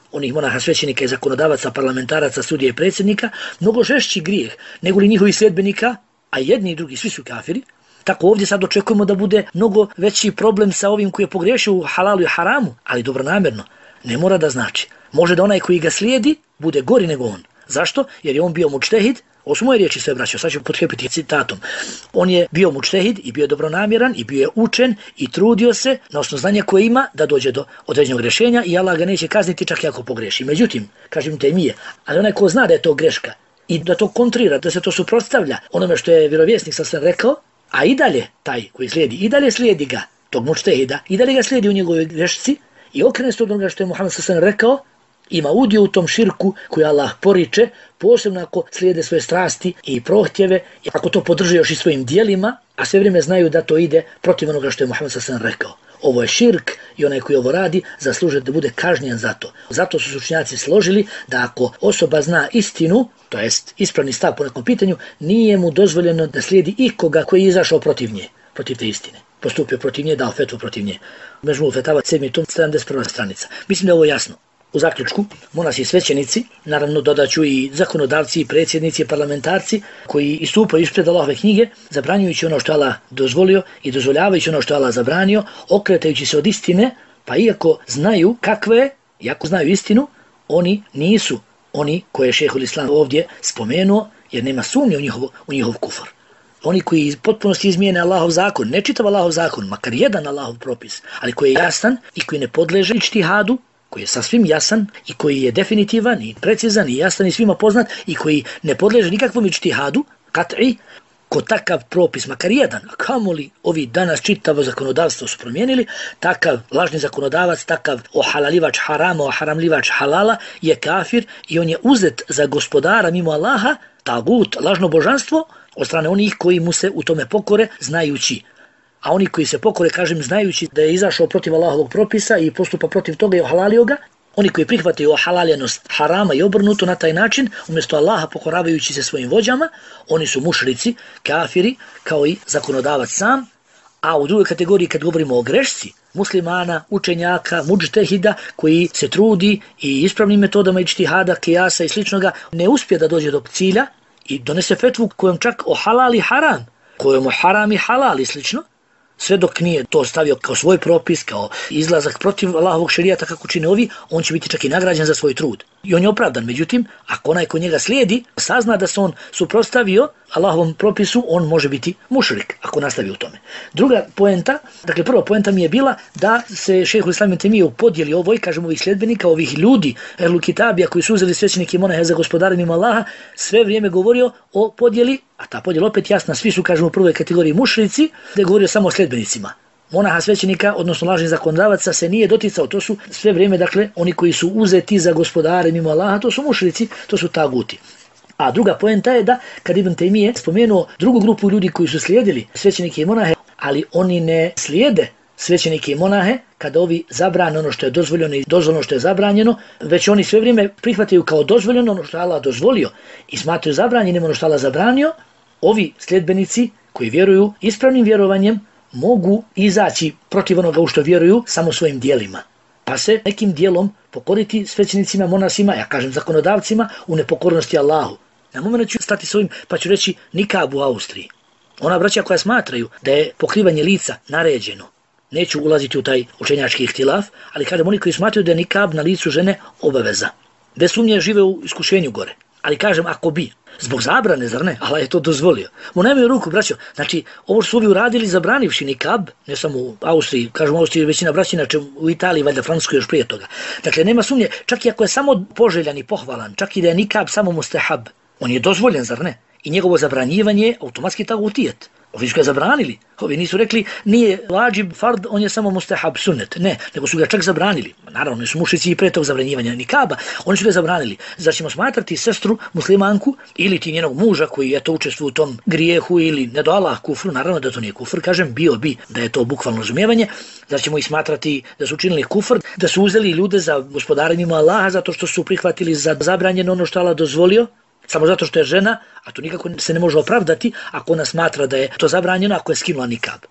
onih monaha, svećenika i zakonodavaca, parlamentaraca, sudija i predsjednika, mnogo žešći grijeh nego li njihovi sljedbenika, a jedni i drugi svi su kafiri. Tako ovdje sad očekujemo da bude mnogo veći problem sa ovim koji je pogriješio u halalu i haramu, ali dobronamjerno. Ne mora da znači. Može da onaj koji ga slijedi bude gori nego on. Zašto? Jer je on bio mučtehid. Ovo su moje riječi sve braćo, sad ću potkrepiti citatom. On je bio mučtehid i bio je dobronamjeran i bio je učen i trudio se na osnovu znanja koje ima da dođe do određenog rješenja i Allah ga neće kazniti čak i ako pogreši. Međutim, kažem te mije, ali onaj ko zna da je to greška i da to kontrira, da se to suprotstavlja onome što je vjerovjesnik sasvim rekao, a i dalje taj koji slijedi, i dalje slijedi ga, tog mučtehida, i dalje ga slijedi u njegovoj grešci i okrene se od onoga što je Muhammed sasvim rekao, ima udio u tom širku koji Allah poriče, posebno ako slijede svoje strasti i prohtjeve, i ako to podrže još i svojim dijelima, a sve vrijeme znaju da to ide protiv onoga što je Muhammed sasvim rekao. Ovo je širk i onaj koji ovo radi zaslužuje da bude kažnjen za to. Zato su učenjaci složili da ako osoba zna istinu, to jest ispravni stav po nekom pitanju, nije mu dozvoljeno da slijedi ikoga koji je izašao protiv nje, protiv te istine. Postupio protiv nje, dao fetvu protiv nje. Međmu fetava sedmi tom, sedamdeset prva stranica. Mislim da je ovo jasno. U zaključku, monasi i svećenici, naravno dodaću i zakonodavci, i predsjednici, i parlamentarci koji istupaju ispred Allahove knjige, zabranjujući ono što Allah dozvolio i dozvoljavajući ono što Allah zabranio, okretajući se od istine, pa iako znaju kakve, iako znaju istinu, oni nisu oni koje je šejhul Islam ovdje spomenuo, jer nema sumnje u njihov, u njihov kufar. Oni koji potpunosti izmijene Allahov zakon, ne čitav Allahov zakon, makar jedan Allahov propis, ali koji je jasan i koji ne podleže ičtihadu, koji je sasvim jasan i koji je definitivan i precizan i jasan i svima poznat i koji ne podleže nikakvom ičtihadu, kat'i, ko takav propis, makar jedan, a kamoli ovi danas čitavo zakonodavstvo su promijenili, takav lažni zakonodavac, takav ohalalivač harama, oharamlivač halala je kafir i on je uzet za gospodara mimo Allaha, tagut, lažno božanstvo, od strane onih koji mu se u tome pokore znajući. A oni koji se pokore, kažem, znajući da je izašao protiv Allahovog propisa i postupa protiv toga i ohalalio ga, oni koji prihvataju ohalaljenost harama i obrnuto na taj način, umjesto Allaha pokoravajući se svojim vođama, oni su mušrici, kafiri, kao i zakonodavac sam. A u drugoj kategoriji, kad govorimo o grešci, muslimana, učenjaka, muđtehida, koji se trudi i ispravnim metodama ičtihada, kijasa i sličnoga, ne uspije da dođe do cilja i donese fetvu kojom čak ohalali haram, kojom haram i halal i slično, sve dok nije to stavio kao svoj propis, kao izlazak protiv Allahovog šerijata kako čine ovi, on će biti čak i nagrađen za svoj trud. I on je opravdan. Međutim, ako onaj ko njega slijedi, sazna da se on suprotstavio Allahovom propisu, on može biti mušrik ako nastavi u tome. Druga poenta, dakle prva poenta mi je bila da se šejhul Islam ibn Temije u podjeli ovoj, kažem, ovih sljedbenika, ovih ljudi, ehlu kitabija koji su uzeli svećenike i monahe za gospodare mimo Allaha, sve vrijeme govorio o podjeli, a ta podjela opet jasna, svi su, kažemo, u prvoj kategoriji mušrici, da je govorio samo o sljedbenicima. Monaha, svećenika, odnosno lažnih zakonodavaca se nije doticao, to su sve vrijeme, dakle, oni koji su uzeti za gospodare mimo Allaha, to su mušrici, to su taguti. A druga poenta je da, kad Ibn Temije spomenuo drugu grupu ljudi koji su slijedili svećenike i monahe, ali oni ne slijede svećenike i monahe, kada ovi zabrane ono što je dozvoljeno i dozvoljeno što je zabranjeno, već oni sve vrijeme prihvataju kao dozvoljeno ono što je Allah dozvolio i smatraju zabranjenim ono što je Allah zabranio, ovi sljedbenici koji vjeruju ispravnim vjerovanjem mogu izaći protiv onoga u što vjeruju samo svojim dijelima. Pa se nekim dijelom pokoriti svećenicima, monasima, ja kažem zakonodavcima, u nepokornosti Allahu. Na moment ću stati s ovim pa ću reći nikab u Austriji. Ona braća koja smatraju da je pokrivanje lica naređeno, neću ulaziti u taj učenjački ihtilaf, ali kažem oni koji smatraju da je nikab na licu žene obaveza. Bez sumnje žive u iskušenju gore. Ali kažem, ako bi, zbog zabrane, zar ne? Allah je to dozvolio. Mu nemaju ruku, braćo. Znači, ovo su ovi uradili zabranivši nikab, ne samo u Austriji, kažem u Austriji većina braća, inače u Italiji, valjda Francuskoj još prije toga. Dakle, nema sumnje, čak i ako je samo poželjan i pohvalan, čak i da je nikab samo mustahab, on je dozvoljen, zar ne? I njegovo zabranjivanje je automatski tagutijet. Ovi su ga zabranili. Ovi nisu rekli nije vađib fard, on je samo mustahab sunnet. Ne, nego su ga čak zabranili. Naravno, su mušici i pre tog zabranjivanja nikaba, oni su ga zabranili. Zar ćemo smatrati sestru muslimanku ili ti njenog muža koji je to učestvuje u tom grijehu ili ne do Allah kufru, naravno da to nije kufr, kažem, bio bi da je to bukvalno razumijevanje. Zar ćemo ih smatrati da su učinili kufr, da su uzeli ljude za gospodare mimo Allaha zato što su prihvatili za zabranjeno ono što Allah dozvolio? Samo zato što je žena, a to nikako se ne može opravdati ako ona smatra da je to zabranjeno ako je skinula nikab.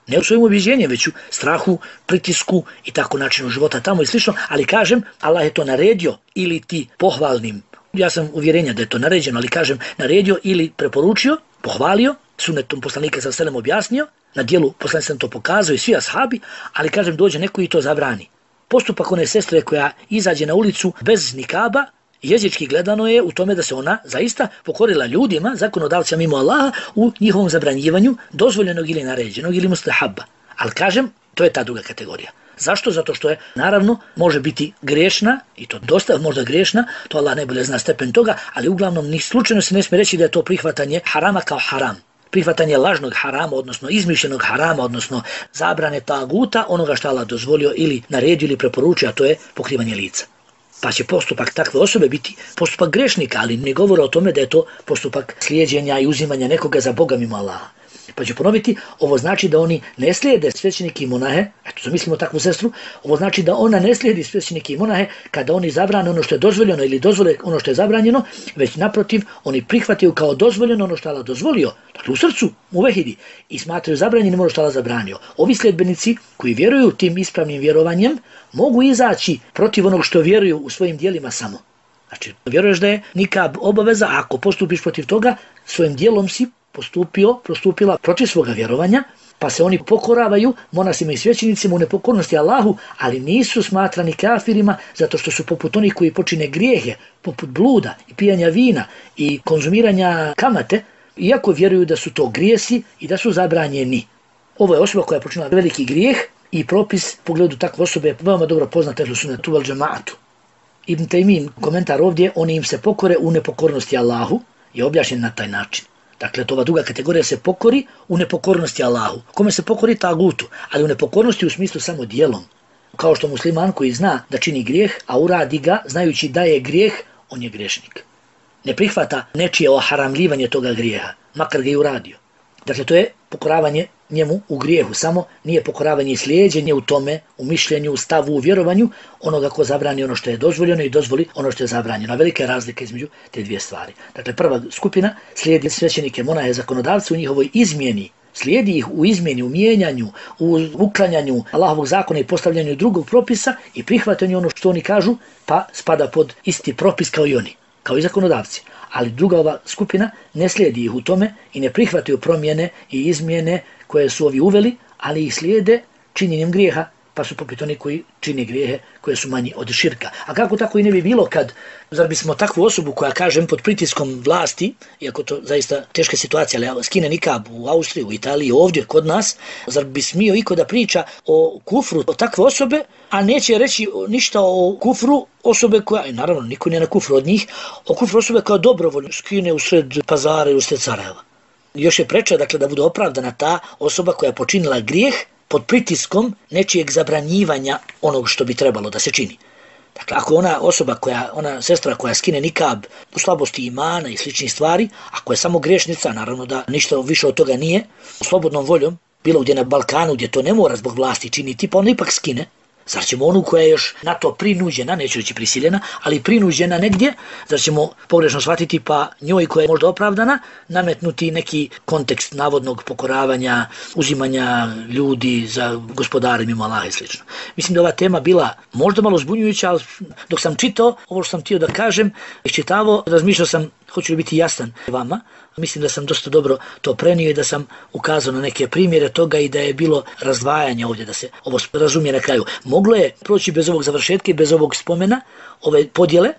Ne u svojim ubjeđenjem, već u strahu, pritisku i tako načinu života tamo i slično, ali kažem, Allah je to naredio ili ti pohvalnim. Ja sam uvjerenja da je to naređeno, ali kažem, naredio ili preporučio, pohvalio, sunnetom poslanika sallallahu alejhi ve sellem objasnio, na dijelu poslanik sam to pokazao i svi ashabi, ali kažem, dođe neko i to zabrani. Postupak one sestre koja izađe na ulicu bez nikaba, jezički gledano je u tome da se ona zaista pokorila ljudima, zakonodavcima mimo Allaha, u njihovom zabranjivanju dozvoljenog ili naređenog ili mustahaba. Ali kažem, to je ta druga kategorija. Zašto? Zato što je, naravno, može biti grešna, i to dosta možda grešna, to Allah najbolje zna stepen toga, ali uglavnom ni slučajno se ne smije reći da je to prihvatanje harama kao haram. Prihvatanje lažnog harama, odnosno izmišljenog harama, odnosno zabrane taguta, onoga što Allah dozvolio ili naredio ili preporučio, a to je pokrivanje lica. Pa će postupak takve osobe biti postupak grešnika, ali ne govore o tome da je to postupak slijeđenja i uzimanja nekoga za Boga mimo Allaha. Pa ću ponoviti, ovo znači da oni ne slijede svećenike i monahe, eto zamislimo takvu sestru, ovo znači da ona ne slijedi svećenike i monahe kada oni zabrane ono što je dozvoljeno ili dozvole ono što je zabranjeno, već naprotiv oni prihvataju kao dozvoljeno ono što Allah dozvolio, dakle u srcu, u vehidi, i smatraju zabranjenim ono što Allah zabranio. Ovi sljedbenici koji vjeruju tim ispravnim vjerovanjem mogu izaći protiv onog što vjeruju u svojim dijelima samo. Znači, vjeruješ da je nikab obaveza, a ako postupiš protiv toga, svojim dijelom si postupio, prostupila protiv svoga vjerovanja, pa se oni pokoravaju monasima i svećenicima u nepokornosti Allahu, ali nisu smatrani kafirima zato što su poput onih koji počine grijehe, poput bluda i pijanja vina i konzumiranja kamate, iako vjeruju da su to grijesi i da su zabranjeni. Ovo je osoba koja je počinila veliki grijeh i propis u pogledu takve osobe je veoma dobro poznat ehlu sunnetu vel džemaatu. Ibn Taymin, komentar ovdje, oni im se pokore u nepokornosti Allahu, je objašnjen na taj način. Dakle, to ova druga kategorija se pokori u nepokornosti Allahu. Kome se pokori tagutu, ali u nepokornosti u smislu samo dijelom. Kao što musliman koji zna da čini grijeh, a uradi ga, znajući da je grijeh, on je grešnik. Ne prihvata nečije oharamljivanje toga grijeha, makar ga i uradio. Dakle, to je pokoravanje njemu u grijehu, samo nije pokoravanje i slijeđenje u tome, u mišljenju, u stavu, u vjerovanju, onoga ko zabrani ono što je dozvoljeno i dozvoli ono što je zabranjeno. Velika je razlika između te dvije stvari. Dakle, prva skupina slijedi svećenike, monahe, zakonodavce u njihovoj izmjeni, slijedi ih u izmjeni, u mijenjanju, u uklanjanju Allahovog zakona i postavljanju drugog propisa i prihvatanju ono što oni kažu, pa spada pod isti propis kao i oni, kao i zakonodavci. Ali druga ova skupina ne slijedi ih u tome i ne prihvataju promjene i izmjene koje su ovi uveli, ali ih slijede činjenjem grijeha, pa su poput oni koji čine grijehe koje su manji od širka. A kako tako i ne bi bilo kad, zar bismo takvu osobu koja, kažem, pod pritiskom vlasti, iako to zaista teška situacija, ali skine nikab u Austriji, u Italiji, ovdje kod nas, zar bi smio iko da priča o kufru o takve osobe, a neće reći ništa o kufru osobe koja, i naravno niko nije na kufru od njih, o kufru osobe koja dobrovoljno skine usred pazara i usred Sarajeva. Još je preča, dakle, da bude opravdana ta osoba koja je počinila grijeh pod pritiskom nečijeg zabranjivanja onog što bi trebalo da se čini. Dakle, ako ona osoba, koja, ona sestra koja skine nikab u slabosti imana i sličnih stvari, ako je samo grešnica, naravno da ništa više od toga nije, slobodnom voljom, bilo gdje na Balkanu gdje to ne mora zbog vlasti činiti, pa ona ipak skine. Zar ćemo onu koja je još na to prinuđena, neću reći prisiljena, ali prinuđena negdje, zar ćemo pogrešno shvatiti pa njoj koja je možda opravdana, nametnuti neki kontekst navodnog pokoravanja, uzimanja ljudi za gospodare mimo Allaha i slično. Mislim da je ova tema bila možda malo zbunjujuća, ali dok sam čitao ovo što sam htio da kažem, iščitavao, razmišljao sam hoću li biti jasan vama. Mislim da sam dosta dobro to prenio i da sam ukazao na neke primjere toga i da je bilo razdvajanje ovdje, da se ovo razumije na kraju. Moglo je proći bez ovog završetka i bez ovog spomena, ove podjele,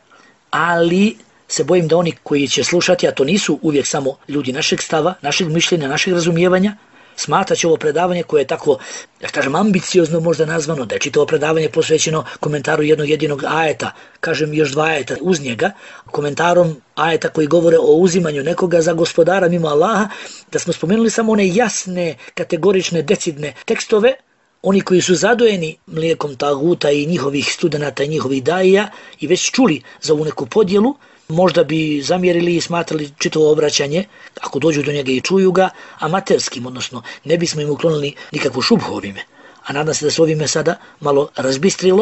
ali se bojim da oni koji će slušati, a to nisu uvijek samo ljudi našeg stava, našeg mišljenja, našeg razumijevanja, smatrat će ovo predavanje koje je tako, ja kažem, ambiciozno možda nazvano, da je čitavo predavanje posvećeno komentaru jednog jedinog ajeta, kažem još dva ajeta uz njega, komentarom ajeta koji govore o uzimanju nekoga za gospodara mimo Allaha, da smo spomenuli samo one jasne, kategorične, decidne tekstove, oni koji su zadojeni mlijekom taguta i njihovih studenata i njihovih daija i već čuli za ovu neku podjelu, možda bi zamjerili i smatrali čitavo obraćanje, ako dođu do njega i čuju ga, amaterskim, odnosno ne bismo im uklonili nikakvu šubhu ovime. A nadam se da se ovime sada malo razbistrilo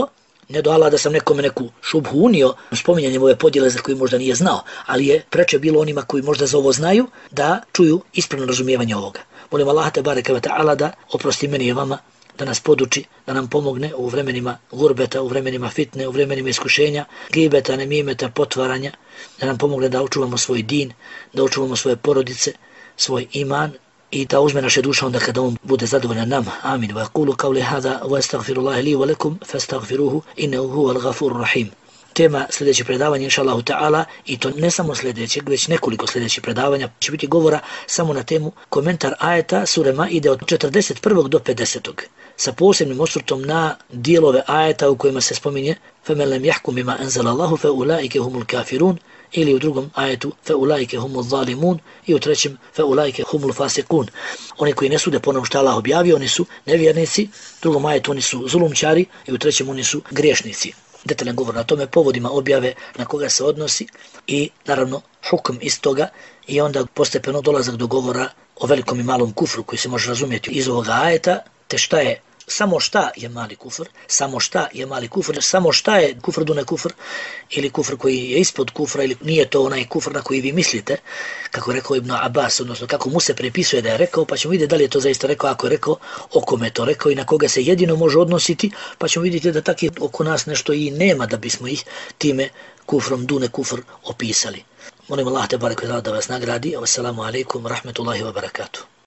Ne do Allah da sam nekome neku šubhu unio spominjanjem ove podjele za koju možda nije znao, ali je preče bilo onima koji možda za ovo znaju da čuju ispravno razumijevanje ovoga. Molim Allah te bareke ve ta'ala da oprosti meni i vama, da nas poduči, da nam pomogne u vremenima gurbeta, u vremenima fitne, u vremenima iskušenja, gibeta, nemimeta, potvaranja, da nam pomogne da očuvamo svoj din, da očuvamo svoje porodice, svoj iman i da uzme naše duše onda kada on bude zadovoljan nama. Amin. Wa yaqulu qawli hadha wa astaghfirullaha li wa lakum fastaghfiruhu innahu huwal ghafurur rahim. Tema sljedećeg predavanja, inšallahu ta'ala, i to ne samo sljedećeg, već nekoliko sljedećih predavanja, će biti govora samo na temu komentar ajeta sure Maide od četrdeset prvog do pedesetog sa posebnim osvrtom na dijelove ajeta u kojima se spominje فَمَنْ لَمْ يَحْكُمْ بِمَا أَنْزَلَ اللَّهُ فَأُولَٰئِكَ هُمُ الْكَافِرُونَ ili u drugom ajetu فَأُولَٰئِكَ هُمُ الظَّالِمُونَ i u trećem فَأُولَٰئِكَ هُمُ الْفَاسِقُونَ. Oni koji ne sude po onom što Allah objavio, oni su nevjernici, u drugom ajetu oni su zulumčari i u trećem oni su griješnici. Detaljan govor na tome, povodima objave, na koga se odnosi i naravno hukm iz toga i onda postepeno dolazak do govora o velikom i malom kufru koji se može razumjeti iz ovoga ajeta, te šta je, samo šta je mali kufr, samo šta je mali kufr, samo šta je kufr dune kufr ili kufr koji je ispod kufra ili nije to onaj kufr na koji vi mislite, kako je rekao Ibn Abbas, odnosno kako mu se prepisuje da je rekao, pa ćemo vidjeti da li je to zaista rekao, ako je rekao, o kome je to rekao i na koga se jedino može odnositi, pa ćemo vidjeti da takih oko nas nešto i nema da bismo ih time kufrom dune kufr opisali. Molim Allah te barek ve ta'ala da vas nagradi. Wassalamu alaikum wa rahmetullahi wa barakatuh.